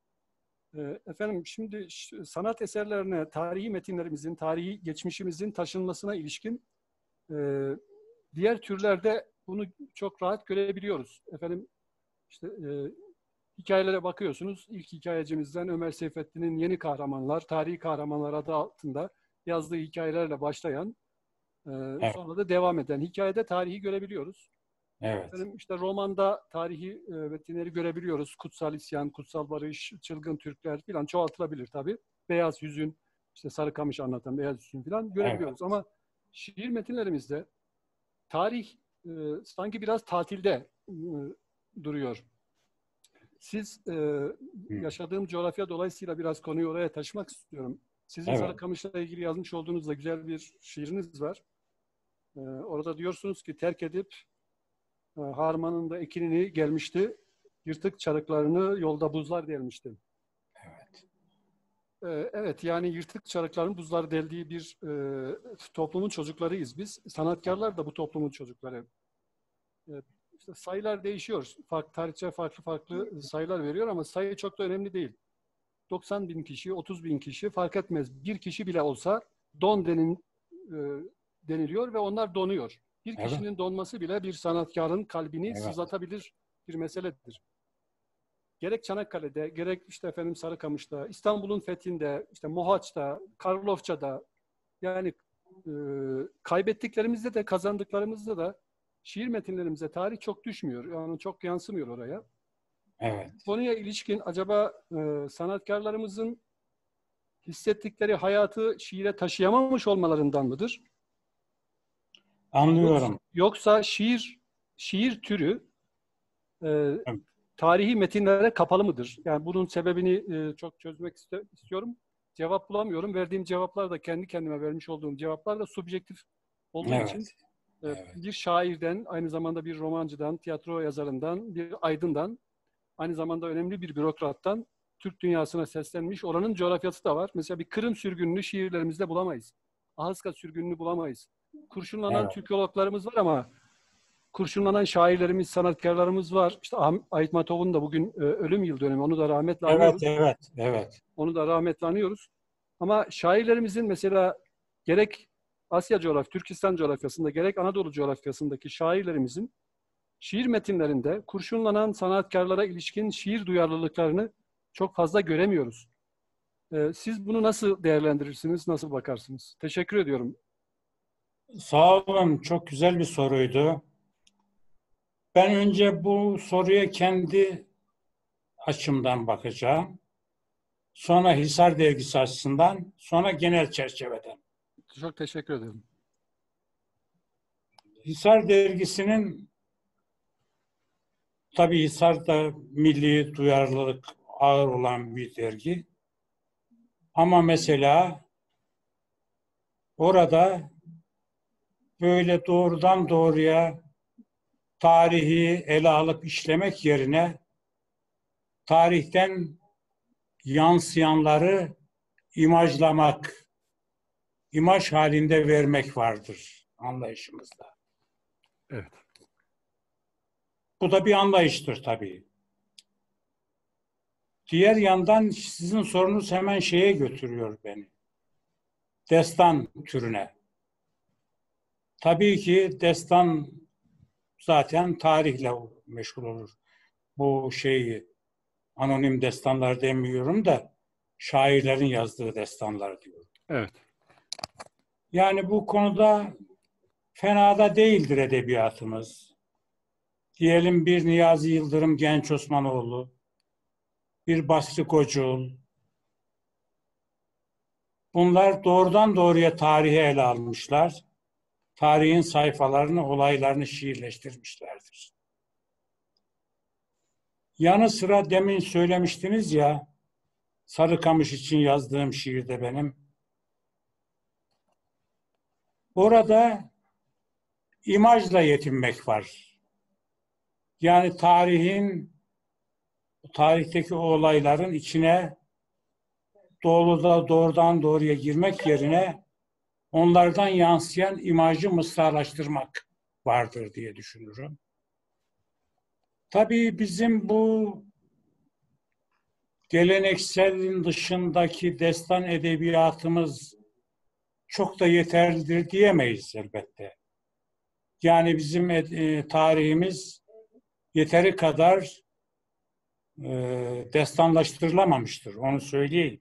Ee, efendim şimdi sanat eserlerine, tarihi metinlerimizin, tarihi geçmişimizin taşınmasına ilişkin e, diğer türlerde bunu çok rahat görebiliyoruz. Efendim işte e, hikayelere bakıyorsunuz. İlk hikayecimizden Ömer Seyfettin'in Yeni Kahramanlar, Tarihi Kahramanlar adı altında yazdığı hikayelerle başlayan, e, Evet. sonra da devam eden hikayede tarihi görebiliyoruz. Evet. Efendim işte romanda tarihi e, metinleri görebiliyoruz. Kutsal İsyan, Kutsal Barış, Çılgın Türkler filan çoğaltılabilir tabii. Beyaz Hüzün, işte Sarıkamış anlatan Beyaz Hüzün filan görebiliyoruz. Evet. Ama şiir metinlerimizde tarih e, sanki biraz tatilde e, duruyor. Siz e, yaşadığım coğrafya dolayısıyla biraz konuyu oraya taşımak istiyorum. Sizin Evet. Sarıkamış'la ilgili yazmış olduğunuz da güzel bir şiiriniz var. E, orada diyorsunuz ki terk edip e, harmanın da ekinini gelmişti. Yırtık çarıklarını yolda buzlar delmişti. Evet. E, evet yani yırtık çarıkların buzlar deldiği bir e, toplumun çocuklarıyız biz. Sanatkarlar da bu toplumun çocukları. E, işte sayılar değişiyor. Farklı, tarihçe farklı farklı sayılar veriyor ama sayı çok da önemli değil. doksan bin kişi, otuz bin kişi fark etmez. Bir kişi bile olsa don denin, e, deniliyor ve onlar donuyor. Bir Evet. kişinin donması bile bir sanatkarın kalbini Evet. sızlatabilir bir meseledir. Gerek Çanakkale'de, gerek işte efendim Sarıkamış'ta, İstanbul'un fethinde, işte Mohaç'ta, Karlofça'da yani e, kaybettiklerimizde de kazandıklarımızda da şiir metinlerimize tarih çok düşmüyor. Yani çok yansımıyor oraya. Evet. Konuya ilişkin acaba e, sanatkarlarımızın hissettikleri hayatı şiire taşıyamamış olmalarından mıdır? Anlıyorum. Yoksa, yoksa şiir şiir türü e, Evet. tarihi metinlere kapalı mıdır? Yani bunun sebebini e, çok çözmek iste- istiyorum. Cevap bulamıyorum. Verdiğim cevaplar da kendi kendime vermiş olduğum cevaplar da subjektif olduğu Evet. için e, Evet. bir şairden, aynı zamanda bir romancıdan, tiyatro yazarından, bir aydından, aynı zamanda önemli bir bürokrattan Türk dünyasına seslenmiş. Oranın coğrafyası da var. Mesela bir Kırım sürgününü şiirlerimizde bulamayız. Ahıska sürgününü bulamayız. Kurşunlanan Evet. Türkologlarımız var ama kurşunlanan şairlerimiz, sanatkarlarımız var. İşte Ah- Aytmatov'un da bugün e, ölüm yıl dönümü. Onu da rahmetle Evet, anıyoruz. evet, evet. Onu da rahmetle anıyoruz. Ama şairlerimizin mesela gerek Asya coğrafyası, Türkistan coğrafyasında, gerek Anadolu coğrafyasındaki şairlerimizin şiir metinlerinde kurşunlanan sanatkarlara ilişkin şiir duyarlılıklarını çok fazla göremiyoruz. Ee, siz bunu nasıl değerlendirirsiniz, nasıl bakarsınız? Teşekkür ediyorum. Sağ olun. Çok güzel bir soruydu. Ben önce bu soruya kendi açımdan bakacağım. Sonra Hisar Dergisi açısından, sonra genel çerçeveden. Çok teşekkür ederim. Hisar Dergisi'nin tabii Hisar'da milli duyarlılık ağır olan bir dergi. Ama mesela orada böyle doğrudan doğruya tarihi ele alıp işlemek yerine tarihten yansıyanları imajlamak, imaj halinde vermek vardır anlayışımızda. Evet. Bu da bir anlayıştır tabii. Diğer yandan sizin sorunuz hemen şeye götürüyor beni. Destan türüne. Tabii ki destan zaten tarihle meşgul olur. Bu şeyi anonim destanlar demiyorum da şairlerin yazdığı destanlar diyorum. Evet. Yani bu konuda fena da değildir edebiyatımız. Diyelim bir Niyazi Yıldırım Genç Osmanoğlu, bir Basri Koçul. Bunlar doğrudan doğruya tarihi ele almışlar. Tarihin sayfalarını, olaylarını şiirleştirmişlerdir. Yanı sıra demin söylemiştiniz ya, Sarıkamış için yazdığım şiirde benim. Orada imajla yetinmek var. Yani tarihin, tarihteki o olayların içine doğrudan, doğrudan doğruya girmek yerine onlardan yansıyan imajı mısralaştırmak vardır diye düşünüyorum. Tabii bizim bu gelenekselin dışındaki destan edebiyatımız çok da yeterlidir diyemeyiz elbette. Yani bizim e, tarihimiz yeteri kadar e, destanlaştırılamamıştır, onu söyleyeyim.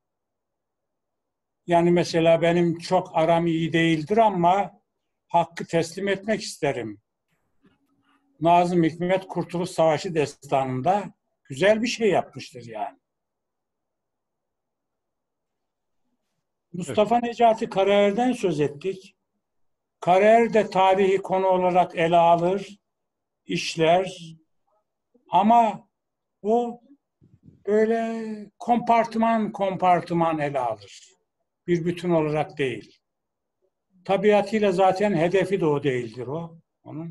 Yani mesela benim çok aram iyi değildir ama hakkı teslim etmek isterim. Nazım Hikmet Kurtuluş Savaşı destanında güzel bir şey yapmıştır yani. Mustafa Necati Karaer'den söz ettik. Karaer de tarihi konu olarak ele alır, işler ama O böyle kompartıman kompartıman ele alır. Bir bütün olarak değil. Tabiatıyla zaten hedefi de o değildir o. Onun.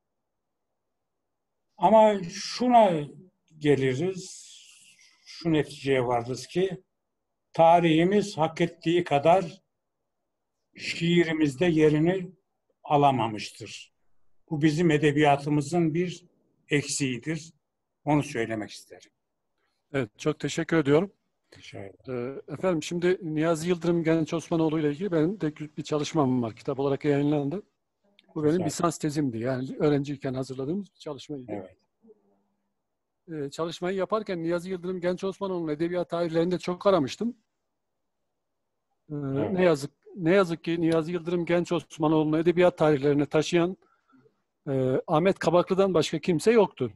Ama şuna geliriz, şu neticeye varırız ki tarihimiz hak ettiği kadar şiirimizde yerini alamamıştır. Bu bizim edebiyatımızın bir eksiğidir. Onu söylemek isterim. Evet, çok teşekkür ediyorum. Teşekkür ederim. Ee, efendim şimdi Niyazi Yıldırım Genç Osmanoğlu ile ilgili benim de bir çalışmam var. Kitap olarak yayınlandı. Bu benim Güzel. lisans tezimdi. Yani öğrenciyken hazırladığımız bir çalışmaydı. Evet. Ee, çalışmayı yaparken Niyazi Yıldırım Genç Osmanoğlu'nun edebiyat tarihlerinde çok aramıştım. Ee, Evet. Ne yazık ne yazık ki Niyazi Yıldırım Genç Osmanoğlu'nu edebiyat tarihlerine taşıyan e, Ahmet Kabaklı'dan başka kimse yoktu.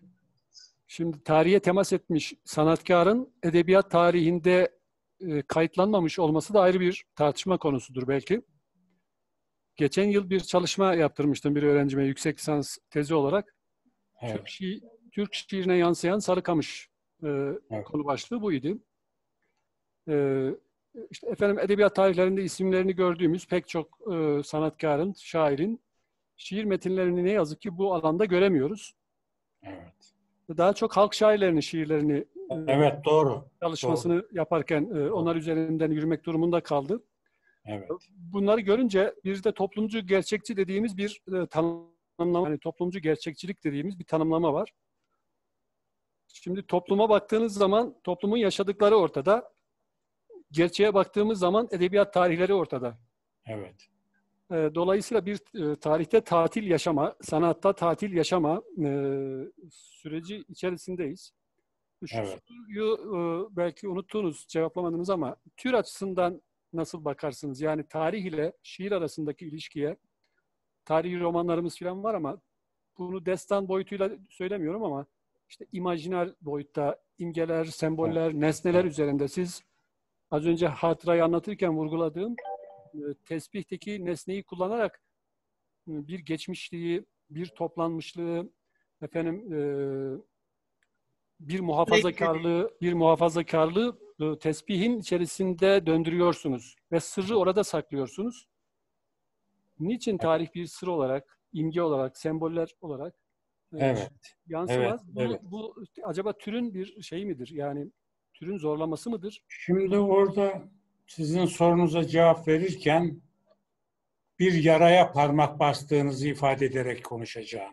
Şimdi tarihe temas etmiş sanatkarın edebiyat tarihinde e, kayıtlanmamış olması da ayrı bir tartışma konusudur belki. Geçen yıl bir çalışma yaptırmıştım bir öğrencime yüksek lisans tezi olarak. Evet. Türk, şi Türk şiirine yansıyan Sarıkamış e, Evet. konu başlığı buydu. E, işte efendim edebiyat tarihlerinde isimlerini gördüğümüz pek çok e, sanatkarın, şairin şiir metinlerini ne yazık ki bu alanda göremiyoruz. Evet. Daha çok halk şairlerinin şiirlerini Evet, doğru. çalışmasını Doğru. yaparken doğru. onlar üzerinden yürümek durumunda kaldı. Evet. Bunları görünce bir de toplumcu gerçekçi dediğimiz bir tanımlama, yani toplumcu gerçekçilik dediğimiz bir tanımlama var. Şimdi topluma baktığınız zaman toplumun yaşadıkları ortada. Gerçeğe baktığımız zaman edebiyat tarihleri ortada. Evet. Dolayısıyla bir tarihte tatil yaşama, sanatta tatil yaşama e, süreci içerisindeyiz. Şu Evet. soruyu e, belki unuttunuz, cevaplamadınız ama tür açısından nasıl bakarsınız? Yani tarih ile şiir arasındaki ilişkiye, tarihi romanlarımız falan var ama bunu destan boyutuyla söylemiyorum ama işte imajiner boyutta imgeler, semboller, evet. nesneler evet. üzerinde siz az önce hatırayı anlatırken vurguladığım tesbihteki nesneyi kullanarak bir geçmişliği, bir toplanmışlığı, efendim bir muhafazakarlığı, bir muhafazakarlığı tesbihin içerisinde döndürüyorsunuz ve sırrı orada saklıyorsunuz. Niçin tarih bir sır olarak, imge olarak, semboller olarak evet. yansımaz? Evet. Bu, Evet. bu acaba türün bir şey midir? Yani türün zorlaması mıdır? Şimdi orada sizin sorunuza cevap verirken bir yaraya parmak bastığınızı ifade ederek konuşacağım.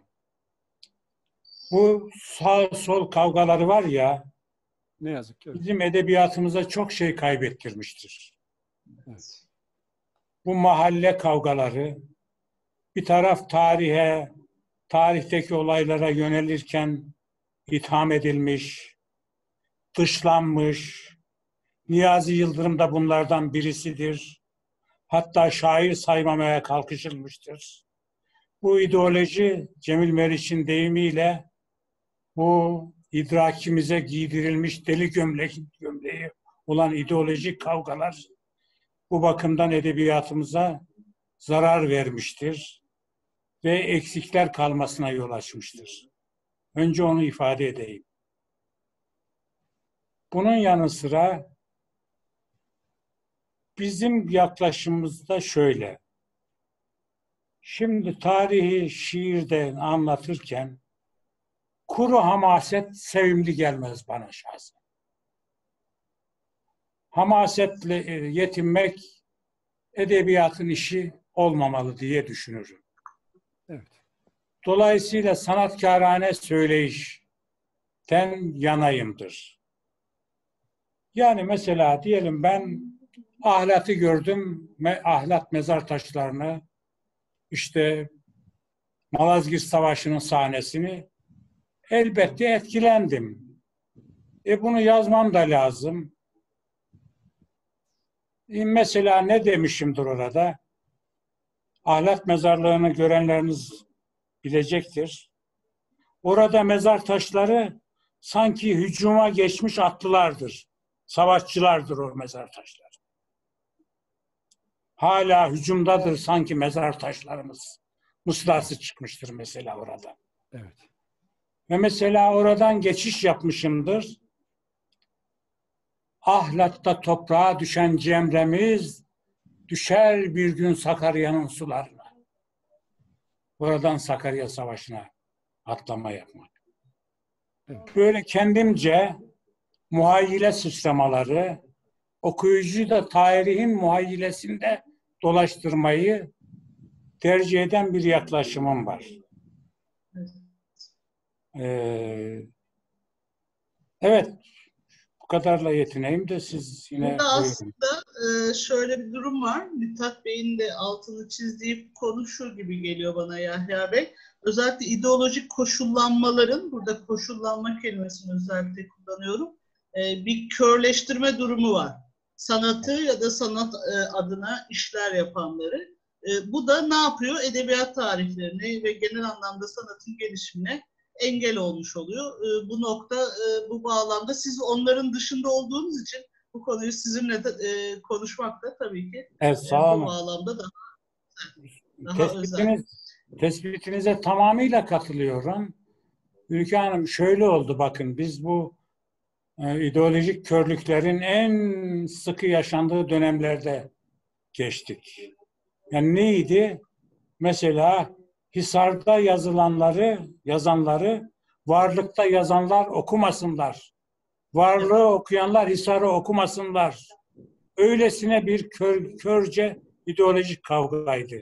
Bu sağ sol kavgaları var ya, ne yazık ki. Bizim edebiyatımıza çok şey kaybettirmiştir. Evet. Bu mahalle kavgaları, bir taraf tarihe, tarihteki olaylara yönelirken itham edilmiş, dışlanmış. Niyazi Yıldırım da bunlardan birisidir. Hatta şair saymamaya kalkışılmıştır. Bu ideoloji Cemil Meriç'in deyimiyle bu idrakimize giydirilmiş deli gömlek gömleği olan ideolojik kavgalar bu bakımdan edebiyatımıza zarar vermiştir ve eksikler kalmasına yol açmıştır. Önce onu ifade edeyim. Bunun yanı sıra bizim yaklaşımımızda şöyle. Şimdi tarihi şiirden anlatırken kuru hamaset sevimli gelmez bana şahsen. Hamasetle yetinmek edebiyatın işi olmamalı diye düşünürüm. Evet. Dolayısıyla sanatkârane söyleyişten yanayımdır. Yani mesela diyelim ben ahlatı gördüm, ahlat mezar taşlarını, işte Malazgirt Savaşı'nın sahnesini, elbette etkilendim. E bunu yazmam da lazım. E mesela ne demişimdir orada? Ahlat mezarlığını görenleriniz bilecektir. Orada mezar taşları sanki hücuma geçmiş atlılardır. Savaşçılardır o mezar taşları. Hala hücumdadır sanki mezar taşlarımız. Mısrası çıkmıştır mesela orada. Evet. Ve mesela oradan geçiş yapmışımdır. Ahlat'ta toprağa düşen cemremiz düşer bir gün Sakarya'nın sularına. Buradan Sakarya Savaşı'na atlama yapmak. Böyle kendimce muhayyile sıçramaları, okuyucuyu da tarihin muhayyilesinde dolaştırmayı tercih eden bir yaklaşımım var. Ee, evet, bu kadarla yetineyim de siz yine... Burada aslında e, şöyle bir durum var. Mithat Bey'in de altını çizdiği konu şu gibi geliyor bana Yahya Bey. Özellikle ideolojik koşullanmaların, burada koşullanma kelimesini özellikle kullanıyorum, e, bir körleştirme durumu var. Sanatı ya da sanat e, adına işler yapanları. E, bu da ne yapıyor? Edebiyat tarihlerine ve genel anlamda sanatın gelişimine engel olmuş oluyor. E, bu nokta, e, bu bağlamda siz onların dışında olduğunuz için bu konuyu sizinle de, e, konuşmak da tabii ki evet, sağ olun. e, bu bağlamda daha, daha Tespitiniz, özel. Tespitinize tamamıyla katılıyorum. Ülke Hanım şöyle oldu bakın, biz bu e, ideolojik körlüklerin en sıkı yaşandığı dönemlerde geçtik. Yani neydi? Mesela Hisar'da yazılanları, yazanları varlıkta yazanlar okumasınlar. Varlığı okuyanlar Hisar'ı okumasınlar. Öylesine bir kör, körce ideolojik kavgaydı.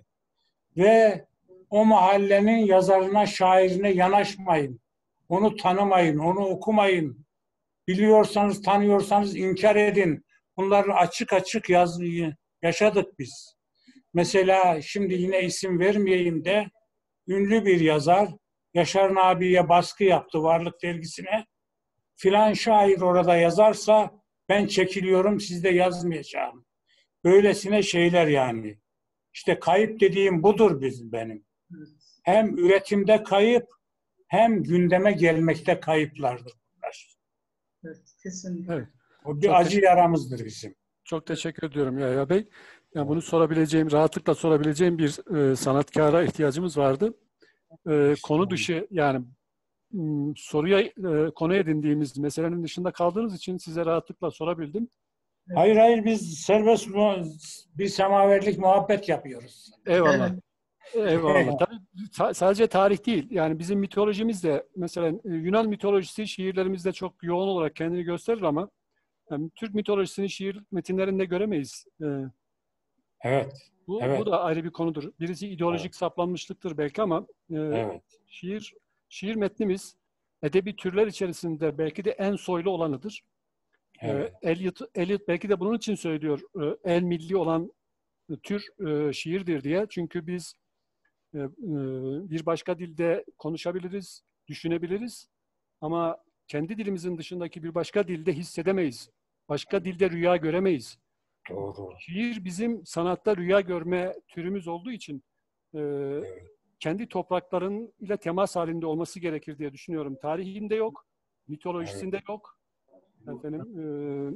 Ve o mahallenin yazarına, şairine yanaşmayın. Onu tanımayın, onu okumayın. Biliyorsanız, tanıyorsanız inkar edin. Bunları açık açık yaz, yaşadık biz. Mesela şimdi yine isim vermeyeyim de ünlü bir yazar Yaşar Nabi'ye baskı yaptı Varlık dergisine. Filan şair orada yazarsa ben çekiliyorum, siz de yazmayacağım. Böylesine şeyler yani. İşte kayıp dediğim budur bizim benim. Hem üretimde kayıp hem gündeme gelmekte kayıplardır bunlar. Evet, kesinlikle. Evet. O bir Çok acı yaramızdır bizim. Çok teşekkür ediyorum Yahya Bey. Yani bunu sorabileceğim, rahatlıkla sorabileceğim bir e, sanatkara ihtiyacımız vardı. E, konu dışı yani m, soruya e, konu edindiğimiz meselenin dışında kaldığınız için size rahatlıkla sorabildim. Hayır hayır biz serbest mu- bir semaverlik muhabbet yapıyoruz. Eyvallah. Evet. Eyvallah. Tabii sa- sadece tarih değil. Yani bizim mitolojimiz de mesela e, Yunan mitolojisi şiirlerimizde çok yoğun olarak kendini gösterir ama yani Türk mitolojisini şiir metinlerinde göremeyiz. E, Evet. bu, Evet. bu da ayrı bir konudur. Birisi ideolojik Evet. saplanmışlıktır belki ama e, Evet. şiir şiir metnimiz edebi türler içerisinde belki de en soylu olanıdır. Evet. E, Eliot, Eliot belki de bunun için söylüyor e, el milli olan tür e, şiirdir diye. Çünkü biz e, e, bir başka dilde konuşabiliriz, düşünebiliriz ama kendi dilimizin dışındaki bir başka dilde hissedemeyiz. Başka dilde rüya göremeyiz. Doğru. Şiir bizim sanatta rüya görme türümüz olduğu için e, Evet. kendi toprakların ile temas halinde olması gerekir diye düşünüyorum. Tarihinde yok, mitolojisinde Evet. yok, efendim, e,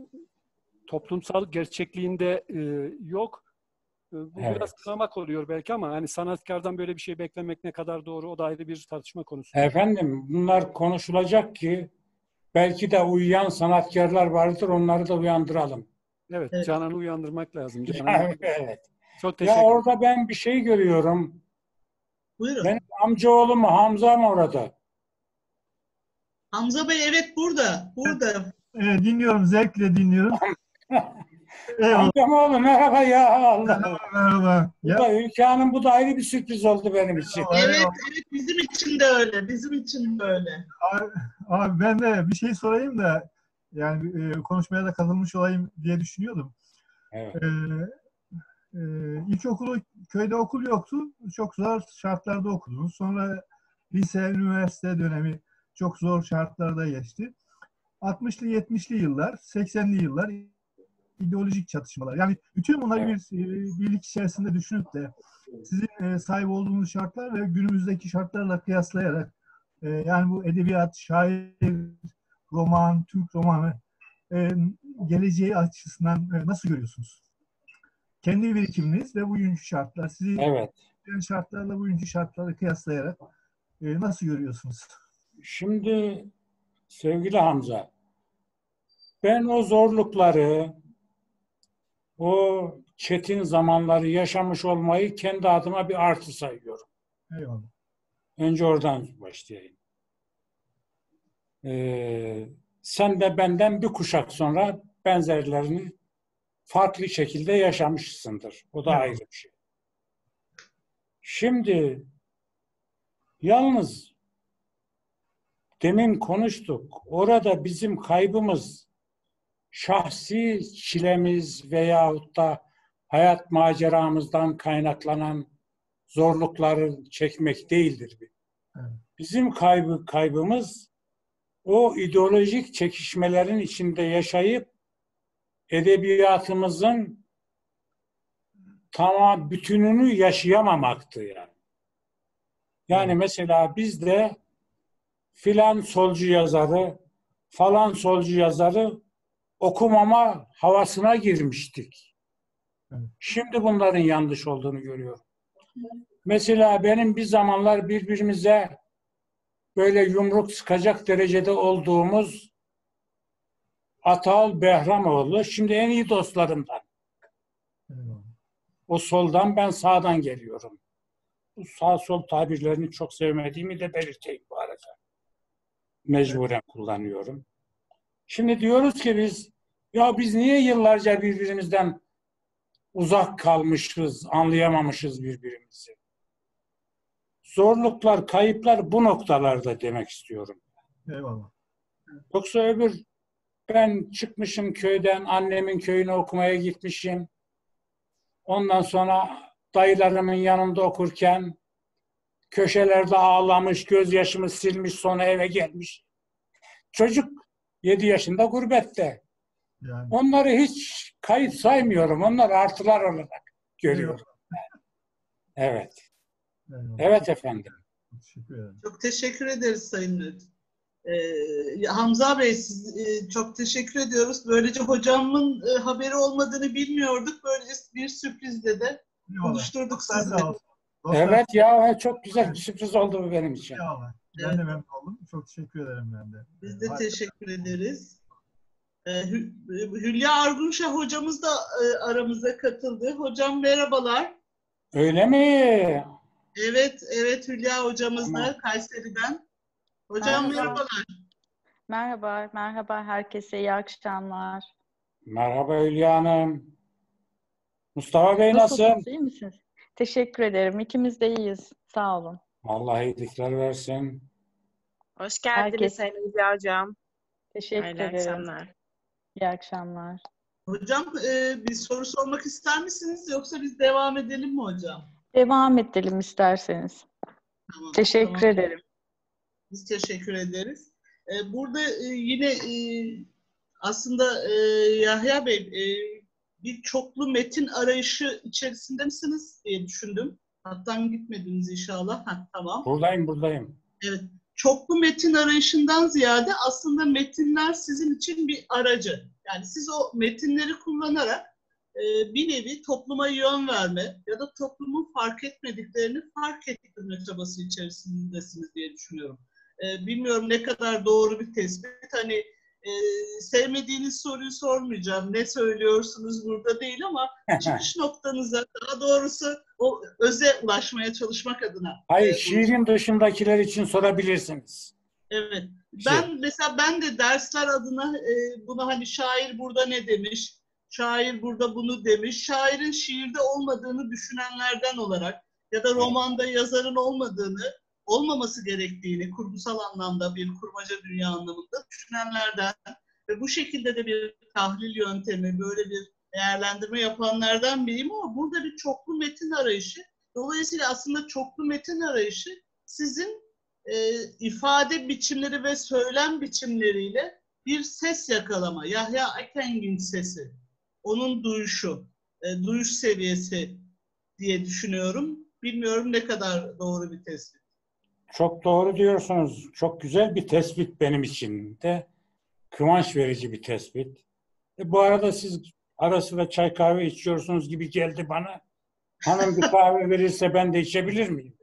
toplumsal gerçekliğinde e, yok. E, bu Evet. biraz kınamak oluyor belki ama hani sanatkardan böyle bir şey beklemek ne kadar doğru o da ayrı bir tartışma konusu. Efendim bunlar konuşulacak ki belki de uyuyan sanatkarlar vardır, onları da uyandıralım. Evet, Evet. Canan'ı uyandırmak lazım. Canan'ı... Evet. Çok Ya teşekkür ederim. orada ben bir şey görüyorum. Buyurun. Benim amcaoğlu mu Hamza mı orada? Hamza Bey evet burada. Burada. E, dinliyorum, zevkle dinliyorum. Eyvallah. Amcaoğlu merhaba ya Allah. Merhaba, merhaba. Bu Ya, da Ülke Hanım, bu da ayrı bir sürpriz oldu benim için. eyvallah, Evet, eyvallah. evet bizim için de öyle. Bizim için de öyle. Abi, abi ben de bir şey sorayım da yani e, konuşmaya da katılmış olayım diye düşünüyordum. Evet. E, e, ilkokulu köyde okul yoktu. Çok zor şartlarda okudunuz. Sonra lise, üniversite dönemi çok zor şartlarda geçti. altmışlı yetmişli yıllar, seksenli yıllar ideolojik çatışmalar. Yani bütün bunları Evet. bir e, birlik içerisinde düşünüp de sizin e, sahip olduğunuz şartlar ve günümüzdeki şartlarla kıyaslayarak e, yani bu edebiyat, şair, roman, Türk romanı e, geleceği açısından e, nasıl görüyorsunuz? Kendi birikiminiz ve bugünkü şartlar, sizi Evet. şartlarla bugünkü şartları kıyaslayarak e, nasıl görüyorsunuz? Şimdi sevgili Hamza, ben o zorlukları, o çetin zamanları yaşamış olmayı kendi adıma bir artı sayıyorum. Eyvallah. Önce oradan başlayayım. Ee, sen de benden bir kuşak sonra benzerlerini farklı şekilde yaşamışsındır. O da Evet. ayrı bir şey. Şimdi yalnız demin konuştuk. Orada bizim kaybımız şahsi çilemiz veyahut da hayat maceramızdan kaynaklanan zorlukları çekmek değildir. Evet. Bizim kaybı, kaybımız o ideolojik çekişmelerin içinde yaşayıp edebiyatımızın tamam bütününü yaşayamamaktı yani. Yani Evet. mesela biz de filan solcu yazarı, falan solcu yazarı okumama havasına girmiştik. Evet. Şimdi bunların yanlış olduğunu görüyorum. Mesela benim bir zamanlar birbirimize böyle yumruk sıkacak derecede olduğumuz Ataol Behramoğlu şimdi en iyi dostlarımdan. Eyvallah. O soldan, ben sağdan geliyorum. Bu sağ sol tabirlerini çok sevmediğimi de belirteyim bu arada. Mecburen kullanıyorum. Şimdi diyoruz ki biz, ya biz niye yıllarca birbirimizden uzak kalmışız, anlayamamışız birbirimizi? Zorluklar, kayıplar bu noktalarda demek istiyorum. Eyvallah. Yoksa öbür, ben çıkmışım köyden, annemin köyüne okumaya gitmişim. Ondan sonra dayılarımın yanında okurken köşelerde ağlamış, gözyaşımı silmiş, sonra eve gelmiş. Çocuk yedi yaşında gurbette. Yani. Onları hiç kayıt saymıyorum. Onlar artılar olarak görüyorum. Evet. Eyvallah. Evet efendim. Teşekkür ederim. Çok teşekkür ederiz Sayın Lütfü. Ee, Hamza Bey, siz, e, çok teşekkür ediyoruz. Böylece hocamın e, haberi olmadığını bilmiyorduk. Böylece bir sürprizle de Eyvallah. buluşturduk Sen sizi. sağ olsun. Dostlar, Evet ya, çok güzel bir sürpriz oldu bu benim için. eyvallah. Ben Evet. de memnun oldum. Çok teşekkür ederim ben de. Biz de Ee, teşekkür ederiz. Ee, Hü- Hülya Argunşah hocamız da e, aramıza katıldı. Hocam merhabalar. Öyle mi? Evet, evet Hülya hocamız da Tamam. Kayseri'den. Hocam Merhaba. merhabalar. Merhaba, merhaba herkese, iyi akşamlar. Merhaba Hülya Hanım. Mustafa Bey nasıl? Nasılsınız, iyi misiniz? Teşekkür ederim, ikimiz de iyiyiz, sağ olun. Allah iyilikler versin. Hoş geldiniz Herkes- Sayın Hülya Hocam. Teşekkür Hayırlı ederim. akşamlar. İyi akşamlar. Hocam e, bir soru sormak ister misiniz yoksa biz devam edelim mi hocam? Devam edelim isterseniz. Tamam, Teşekkür tamam. ederim. Biz teşekkür ederiz. E, burada e, yine e, aslında e, Yahya Bey e, bir çoklu metin arayışı içerisinde misiniz diye düşündüm. Hattan gitmediniz inşallah. Heh, tamam. Buradayım, buradayım. Evet. Çoklu metin arayışından ziyade aslında metinler sizin için bir aracı. Yani siz o metinleri kullanarak e, bir nevi topluma yön verme ya da toplumun fark etmediklerini fark ettirme çabası içerisindesiniz diye düşünüyorum. E, bilmiyorum ne kadar doğru bir tespit. Hani e, sevmediğiniz soruyu sormayacağım. Ne söylüyorsunuz burada değil ama çıkış noktanıza, daha doğrusu o öze ulaşmaya çalışmak adına. Hayır, e, şiirin dışındakiler için sorabilirsiniz. Evet. Şey. Ben mesela ben de dersler adına e, buna hani şair burada ne demiş, şair burada bunu demiş, şairin şiirde olmadığını düşünenlerden olarak ya da romanda yazarın olmadığını, olmaması gerektiğini kurgusal anlamda bir kurmaca dünya anlamında düşünenlerden ve bu şekilde de bir tahlil yöntemi, böyle bir değerlendirme yapanlardan biriyim ama burada bir çoklu metin arayışı. Dolayısıyla aslında çoklu metin arayışı sizin E, ifade biçimleri ve söylem biçimleriyle bir ses yakalama. Yahya Akengin sesi, onun duyuşu, e, duyuş seviyesi diye düşünüyorum. Bilmiyorum ne kadar doğru bir tespit. Çok doğru diyorsunuz. Çok güzel bir tespit benim için de. Kıvanç verici bir tespit. E, bu arada siz ara sıra çay kahve içiyorsunuz gibi geldi bana. Hanım bir kahve verirse ben de içebilir miyim?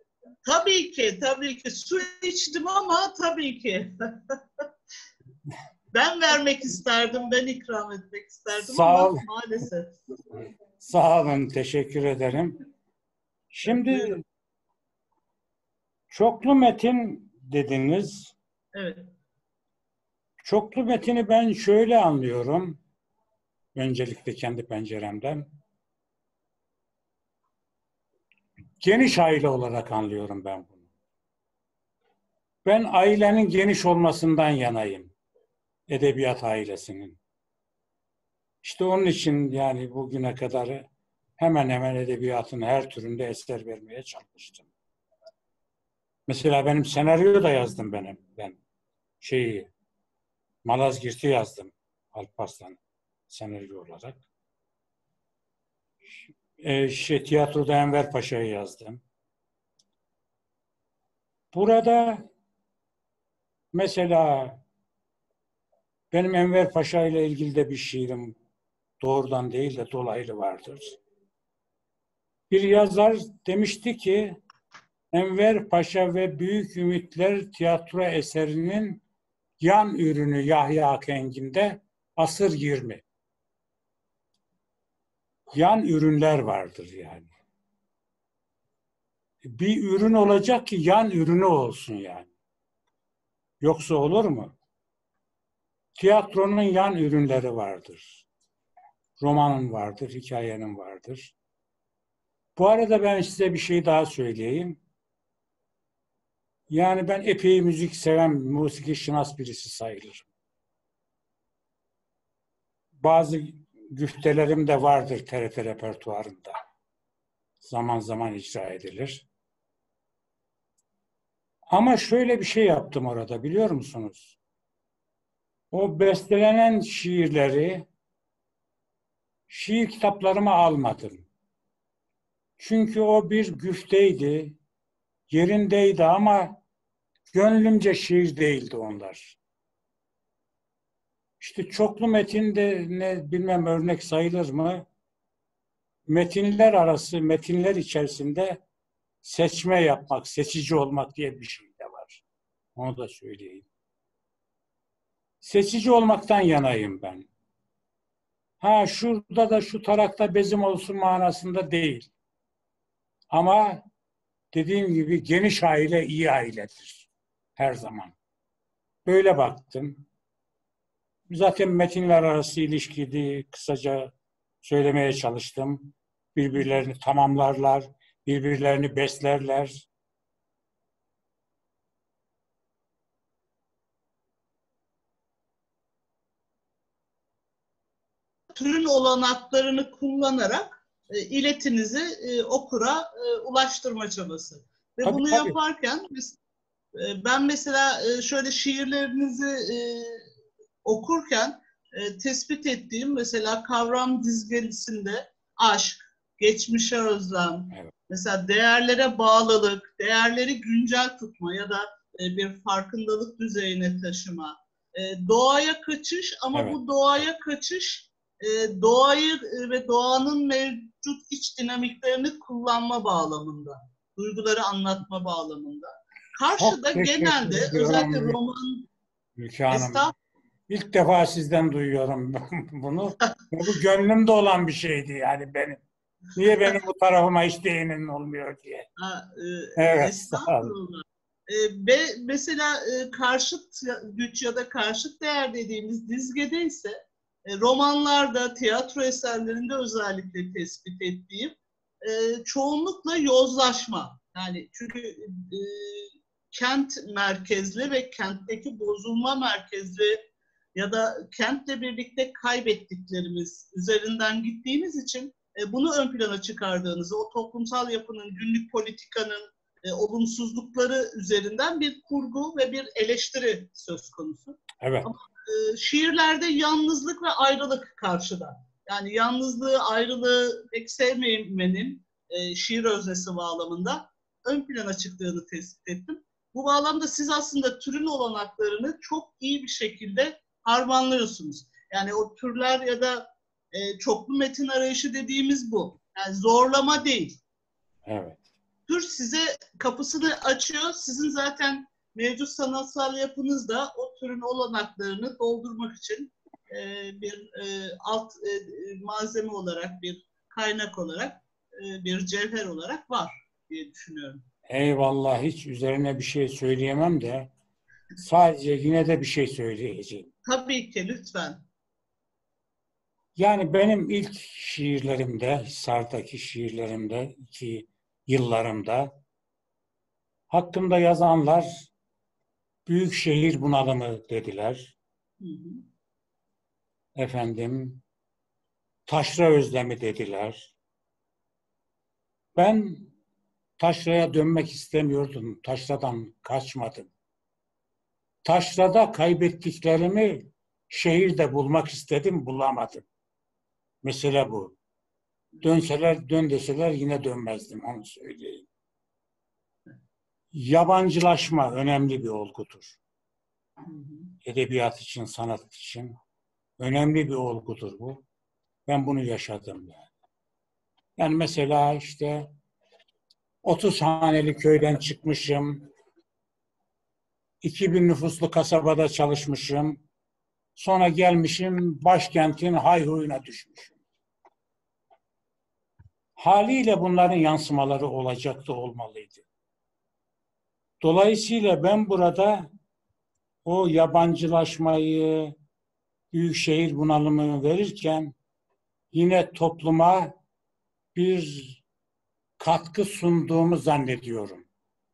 Tabii ki, tabii ki. Su içtim ama tabii ki. Ben vermek isterdim, ben ikram etmek isterdim Sağ ama ol. maalesef. Sağ olun, teşekkür ederim. Şimdi çoklu metin dediniz. Evet. Çoklu metini ben şöyle anlıyorum. Öncelikle kendi penceremden. Geniş aile olarak anlıyorum ben bunu. Ben ailenin geniş olmasından yanayım. Edebiyat ailesinin. İşte onun için yani bugüne kadar hemen hemen edebiyatın her türünde eser vermeye çalıştım. Mesela benim senaryo da yazdım benim. Ben şeyi Malazgirt'i yazdım. Alparslan senaryo olarak. E, şey, tiyatroda Enver Paşa'yı yazdım. Burada mesela benim Enver Paşa ile ilgili de bir şiirim doğrudan değil de dolaylı vardır. Bir yazar demişti ki Enver Paşa ve Büyük Ümitler tiyatro eserinin yan ürünü Yahya Akengil'de asır yirmi. Yan ürünler vardır yani. Bir ürün olacak ki yan ürünü olsun yani. Yoksa olur mu? Tiyatronun yan ürünleri vardır. Romanın vardır, hikayenin vardır. Bu arada ben size bir şey daha söyleyeyim. Yani ben epey müzik seven, musiki şinas birisi sayılırım. Bazı güftelerim de vardır T R T repertuarında. Zaman zaman icra edilir. Ama şöyle bir şey yaptım orada, biliyor musunuz? O bestelenen şiirleri şiir kitaplarıma almadım. Çünkü o bir güfteydi, yerindeydi ama gönlümce şiir değildi onlar. İşte çoklu metinde ne bilmem örnek sayılır mı? Metinler arası, metinler içerisinde seçme yapmak, seçici olmak diye bir şey de var. Onu da söyleyeyim. Seçici olmaktan yanayım ben. Ha şurada da şu tarakta bezim olsun manasında değil. Ama dediğim gibi geniş aile iyi ailedir. Her zaman. Böyle baktım. Zaten metinler arası ilişkiydi. Kısaca söylemeye çalıştım. Birbirlerini tamamlarlar, birbirlerini beslerler. Türün olanaklarını kullanarak e, iletinizi e, okura e, ulaştırma çabası. Ve Tabii, bunu tabii. yaparken biz, e, ben mesela e, şöyle şiirlerinizi e, okurken e, tespit ettiğim mesela kavram dizgelisinde aşk, geçmişe özlem, Evet. mesela değerlere bağlılık, değerleri güncel tutma ya da e, bir farkındalık düzeyine taşıma, e, doğaya kaçış ama Evet. bu doğaya kaçış e, doğayı e, ve doğanın mevcut iç dinamiklerini kullanma bağlamında, duyguları anlatma bağlamında. Karşıda Çok teşekkür genelde ediyorum. özellikle roman Ülke Hanım. Estağfurullah. İlk defa sizden duyuyorum bunu. Bu gönlümde olan bir şeydi yani benim. Niye benim bu tarafıma hiç değinin olmuyor diye. Ha, e, Evet, sağ olun. estağfurullah. E, ve mesela e, karşıt güç ya da karşıt değer dediğimiz dizgede ise e, romanlarda, tiyatro eserlerinde özellikle tespit ettiğim e, çoğunlukla yozlaşma. Yani çünkü e, kent merkezli ve kentteki bozulma merkezli ya da kentle birlikte kaybettiklerimiz üzerinden gittiğimiz için e, bunu ön plana çıkardığınızı, o toplumsal yapının, günlük politikanın e, olumsuzlukları üzerinden bir kurgu ve bir eleştiri söz konusu. Evet. Ama e, şiirlerde yalnızlık ve ayrılık karşıda. Yani yalnızlığı, ayrılığı pek sevmemenin e, şiir öznesi bağlamında ön plana çıktığını tespit ettim. Bu bağlamda siz aslında türün olanaklarını çok iyi bir şekilde harmanlıyorsunuz. Yani o türler ya da e, çoklu metin arayışı dediğimiz bu. Yani zorlama değil. Evet. tür size kapısını açıyor. Sizin zaten mevcut sanatsal yapınız da o türün olanaklarını doldurmak için e, bir e, alt e, malzeme olarak, bir kaynak olarak, e, bir cevher olarak var diye düşünüyorum. Eyvallah, hiç üzerine bir şey söyleyemem de sadece yine de bir şey söyleyeceğim. Tabii ki, lütfen. Yani benim ilk şiirlerimde, Hisar'daki şiirlerimde, iki yıllarımda hakkımda yazanlar büyük şehir bunalımı dediler. Hı hı. Efendim, taşra özlemi dediler. Ben taşraya dönmek istemiyordum. Taşradan kaçmadım. Taşrada kaybettiklerimi şehirde bulmak istedim, bulamadım. Mesele bu. Dönseler, dön deseler yine dönmezdim, onu söyleyeyim. Yabancılaşma önemli bir olgudur. Edebiyat için, sanat için önemli bir olgudur bu. Ben bunu yaşadım yani. Yani mesela işte otuz haneli köyden çıkmışım, iki bin nüfuslu kasabada çalışmışım, sonra gelmişim başkentin hayhuyuna düşmüşüm. Haliyle bunların yansımaları olacaktı, olmalıydı. Dolayısıyla ben burada o yabancılaşmayı, büyükşehir bunalımını verirken yine topluma bir katkı sunduğumu zannediyorum.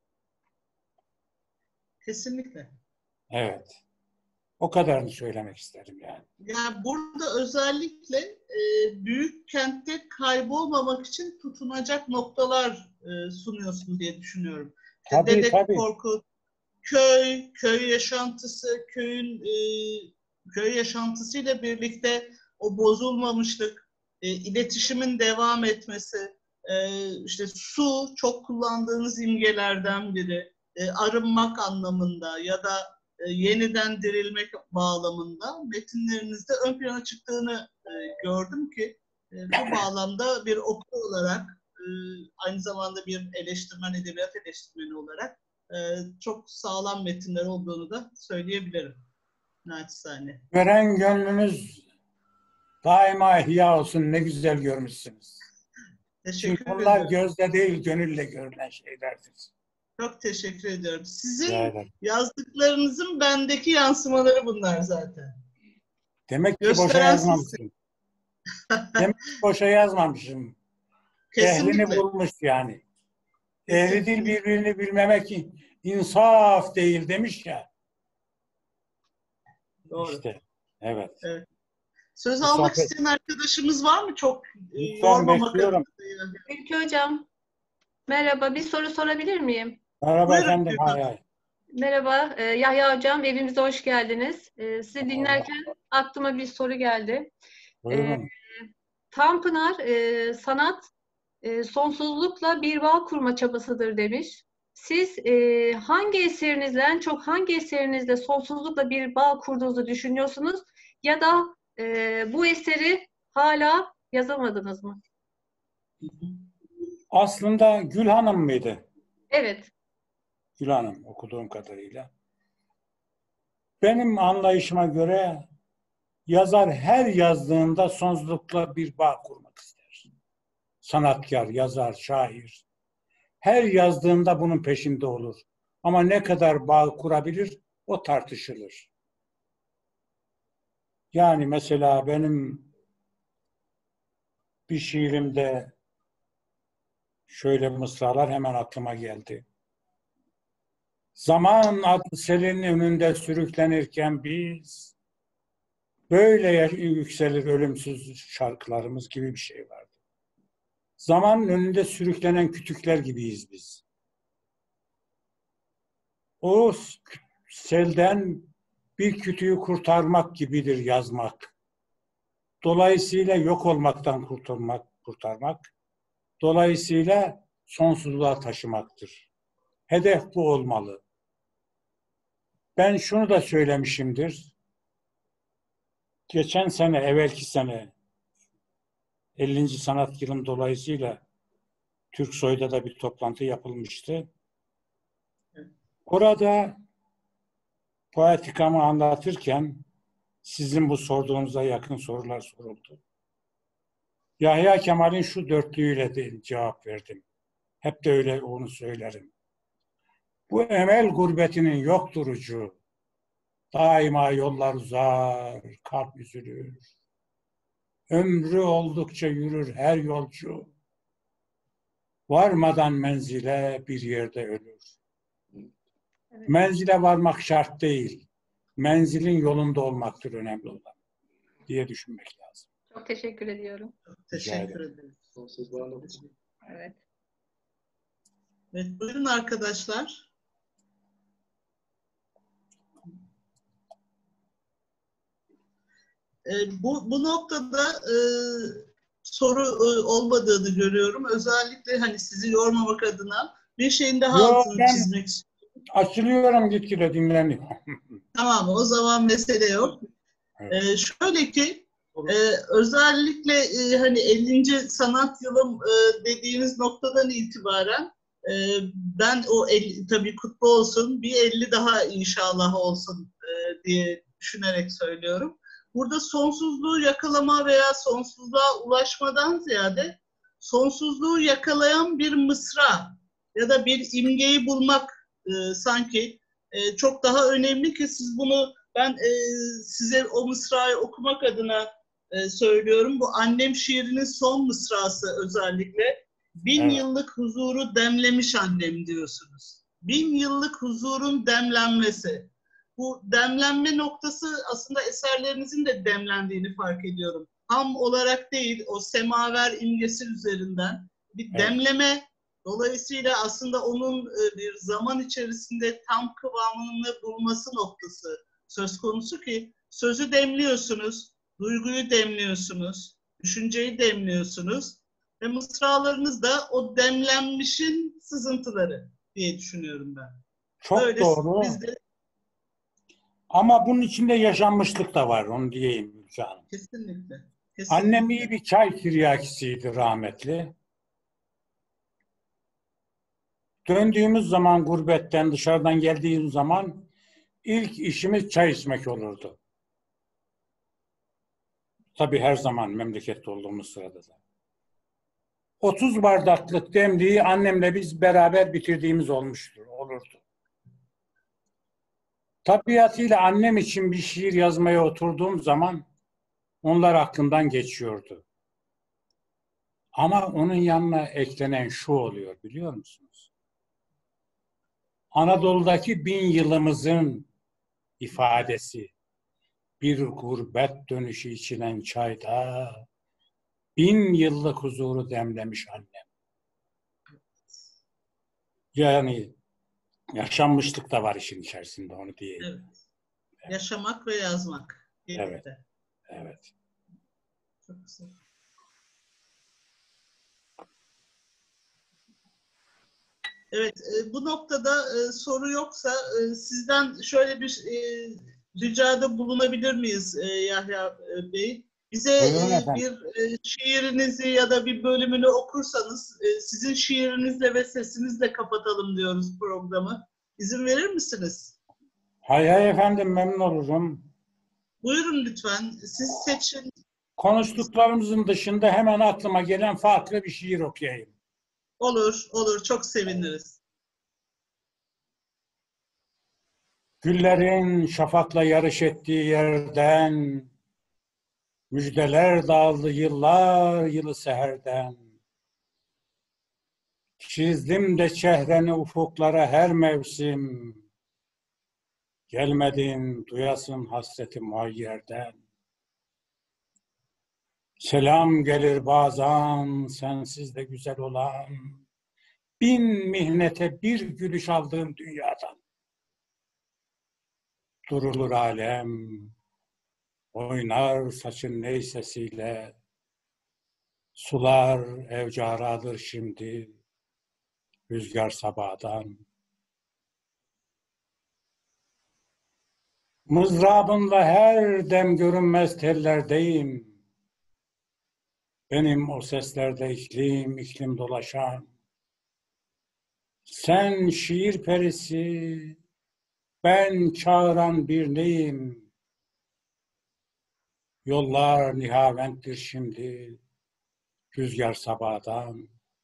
Kesinlikle. Evet. O kadarını söylemek isterim yani. Yani burada özellikle e, büyük kentte kaybolmamak için tutunacak noktalar e, sunuyorsun diye düşünüyorum. İşte Tabii, Dede tabii. Korkut, köy, köy yaşantısı, köyün e, köy yaşantısıyla birlikte o bozulmamışlık, e, iletişimin devam etmesi, e, işte su çok kullandığınız imgelerden biri, e, arınmak anlamında ya da e, yeniden dirilmek bağlamında metinlerinizde ön plana çıktığını e, gördüm ki e, bu bağlamda bir okur olarak e, aynı zamanda bir eleştirmen, edebiyat eleştirmeni olarak e, çok sağlam metinler olduğunu da söyleyebilirim. Naçizane. Gören gönlünüz daima ihya olsun, ne güzel görmüşsünüz. Teşekkür Çünkü bunlar ederim. gözle değil, gönülle görülen şeylerdir. Çok teşekkür ediyorum. Sizin Rica ederim. yazdıklarınızın bendeki yansımaları bunlar zaten. Demek ki boşa Gösteren sizsiniz. yazmamışım. Demek ki boşa yazmamışım. Ehlini Kesinlikle. bulmuş yani. Ehli dil Kesinlikle. birbirini bilmemek insaf değil demiş ya. Doğru. İşte, evet. Evet. Söz Bu almak sohbet- isteyen arkadaşımız var mı? Çok e, Lütfen, yormamak bekliyorum. adına. Ülke Hocam, merhaba. Bir soru sorabilir miyim? Merhaba Buyurun efendim. Gülhan. Hay hay. Merhaba, e, Yahya Hocam. Evimize hoş geldiniz. E, sizi dinlerken aklıma bir soru geldi. Buyurun. Tanpınar, e, sanat e, sonsuzlukla bir bağ kurma çabasıdır demiş. Siz e, hangi eserinizle, en çok hangi eserinizle sonsuzlukla bir bağ kurduğunuzu düşünüyorsunuz? Ya da e, bu eseri hala yazamadınız mı? Aslında Gül Hanım mıydı? Evet. Gül Hanım, okuduğum kadarıyla. Benim anlayışıma göre yazar her yazdığında sonsuzlukla bir bağ kurmak ister. Sanatkar, yazar, şair. Her yazdığında bunun peşinde olur. Ama ne kadar bağ kurabilir o tartışılır. Yani mesela benim bir şiirimde şöyle mısralar hemen aklıma geldi. Zaman adlı selin önünde sürüklenirken biz böyle yükselir ölümsüz şarkılarımız gibi bir şey vardı. Zamanın önünde sürüklenen kütükler gibiyiz biz. O selden bir kütüğü kurtarmak gibidir yazmak. Dolayısıyla yok olmaktan kurtulmak, kurtarmak. Dolayısıyla sonsuzluğa taşımaktır. Hedef bu olmalı. Ben şunu da söylemişimdir. Geçen sene, evvelki sene ellinci sanat yılım dolayısıyla Türksoy'da da bir toplantı yapılmıştı. Orada poetikamı anlatırken sizin bu sorduğunuza yakın sorular soruldu. Yahya Kemal'in şu dörtlüğüyle de cevap verdim. Hep de öyle onu söylerim. Bu emel gurbetinin yoktur ucu. Daima yollar uzar, kalp üzülür. Ömrü oldukça yürür her yolcu. Varmadan menzile bir yerde ölür. Evet. Menzile varmak şart değil. Menzilin yolunda olmaktır önemli olan diye düşünmek lazım. Çok teşekkür ediyorum. Teşekkür ederim. Evet. Evet, buyurun arkadaşlar. E, bu, bu noktada e, soru e, olmadığını görüyorum. Özellikle hani sizi yormamak adına bir şeyin daha Yok, altını ben çizmek istiyorum. açılıyorum gitgide dinleniyorum. Tamam, o zaman mesele yok. Evet. E, şöyle ki e, özellikle e, hani ellinci sanat yılım e, dediğiniz noktadan itibaren e, ben o elli, tabii kutlu olsun, bir elli daha inşallah olsun e, diye düşünerek söylüyorum. Burada sonsuzluğu yakalama veya sonsuzluğa ulaşmadan ziyade sonsuzluğu yakalayan bir mısra ya da bir imgeyi bulmak e, sanki e, çok daha önemli ki siz bunu, ben e, size o mısrayı okumak adına e, söylüyorum. Bu annem şiirinin son mısrası özellikle. Bin Evet. yıllık huzuru demlemiş annem diyorsunuz. Bin yıllık huzurun demlenmesi. Bu demlenme noktası aslında eserlerinizin de demlendiğini fark ediyorum. Ham olarak değil, o semaver imgesi üzerinden bir Evet. demleme. Dolayısıyla aslında onun bir zaman içerisinde tam kıvamını bulması noktası söz konusu ki sözü demliyorsunuz, duyguyu demliyorsunuz, düşünceyi demliyorsunuz ve mısralarınız da o demlenmişin sızıntıları diye düşünüyorum ben. Çok Böyle doğru. biz de Ama bunun içinde yaşanmışlık da var, onu diyeyim canım. kesinlikle, kesinlikle. Annem iyi bir çay tiryakisiydi rahmetli. Döndüğümüz zaman gurbetten, dışarıdan geldiğim zaman ilk işimiz çay içmek olurdu. Tabii her zaman memlekette olduğumuz sırada da. otuz bardaklık demliği annemle biz beraber bitirdiğimiz olmuştur, olurdu. Tabiatıyla annem için bir şiir yazmaya oturduğum zaman onlar aklımdan geçiyordu. Ama onun yanına eklenen şu oluyor, biliyor musunuz? Anadolu'daki bin yılımızın ifadesi, bir gurbet dönüşü içilen çayda bin yıllık huzuru demlemiş annem. Yani yaşanmışlık da var işin içerisinde, onu diyeyim. Evet. Yaşamak ve yazmak. Evet. Birlikte. Evet. Çok güzel. Evet, e, bu noktada e, soru yoksa e, sizden şöyle bir e, ricada bulunabilir miyiz e, Yahya e, Bey? Bize Buyurun e, efendim. bir e, şiirinizi ya da bir bölümünü okursanız e, sizin şiirinizle ve sesinizle kapatalım diyoruz programı. İzin verir misiniz? Hay hay efendim, memnun olurum. Buyurun lütfen. Siz seçin. Konuştuklarımızın dışında hemen aklıma gelen farklı bir şiir okuyayım. Olur, olur. Çok seviniriz. Güllerin şafakla yarış ettiği yerden müjdeler dağıldı yıllar yılı seherden. Çizdim de çehreni ufuklara her mevsim. Gelmedin duyasın hasreti muhayyerden. Selam gelir bazen sensiz de güzel olan. Bin mihnete bir gülüş aldığım dünyadan. Durulur alem, oynar saçın neysesiyle. Sular evcaradır şimdi, rüzgar sabahdan. Mızrabınla her dem görünmez tellerdeyim. Benim o seslerde iklim iklim dolaşan. Sen şiir perisi, ben çağıran bir neyim? Yollar nihaventtir şimdi, rüzgar sabahdan.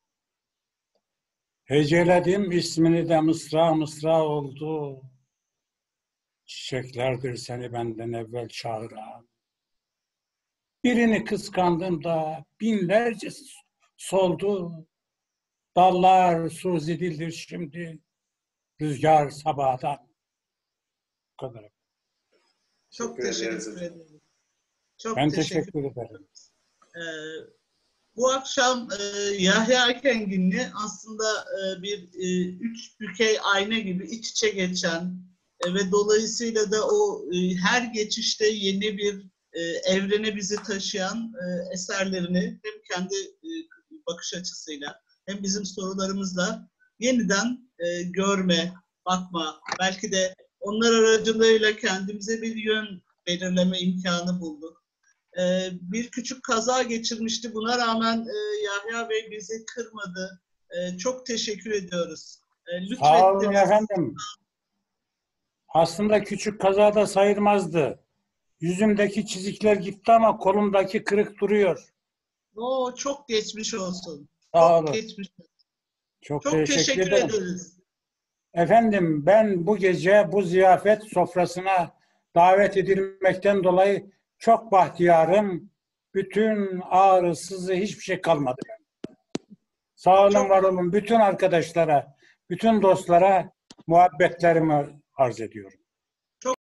Heceledim ismini de mısra mısra oldu. Çiçeklerdir seni benden evvel çağıran. Birini kıskandım da binlerce soldu. Dallar suzi dildir şimdi, rüzgar sabahdan. Bu kadar. Çok teşekkür ederim. Çok Ben teşekkür, teşekkür ederim. Ee, bu akşam e, Yahya Erkengin'le aslında e, bir e, üç bükey ayna gibi iç içe geçen e, ve dolayısıyla da o e, her geçişte yeni bir e, evrene bizi taşıyan e, eserlerini hem kendi e, bakış açısıyla hem bizim sorularımızla yeniden e, görme, bakma, belki de onlar aracılığıyla kendimize bir yön belirleme imkanı bulduk. Ee, bir küçük kaza geçirmişti. Buna rağmen e, Yahya Bey bizi kırmadı. E, çok teşekkür ediyoruz. E, Sağ olun lütfettiniz. efendim. Aslında küçük kaza da sayılmazdı. Yüzümdeki çizikler gitti ama kolumdaki kırık duruyor. Oo, çok geçmiş olsun. Sağ Çok olun. geçmiş olsun. Çok, Çok teşekkür, teşekkür ederim. ederiz. Efendim ben bu gece bu ziyafet sofrasına davet edilmekten dolayı çok bahtiyarım. Bütün ağrı, sızı hiçbir şey kalmadı. Sağ olun, Çok- var olun. Bütün arkadaşlara, bütün dostlara muhabbetlerimi arz ediyorum.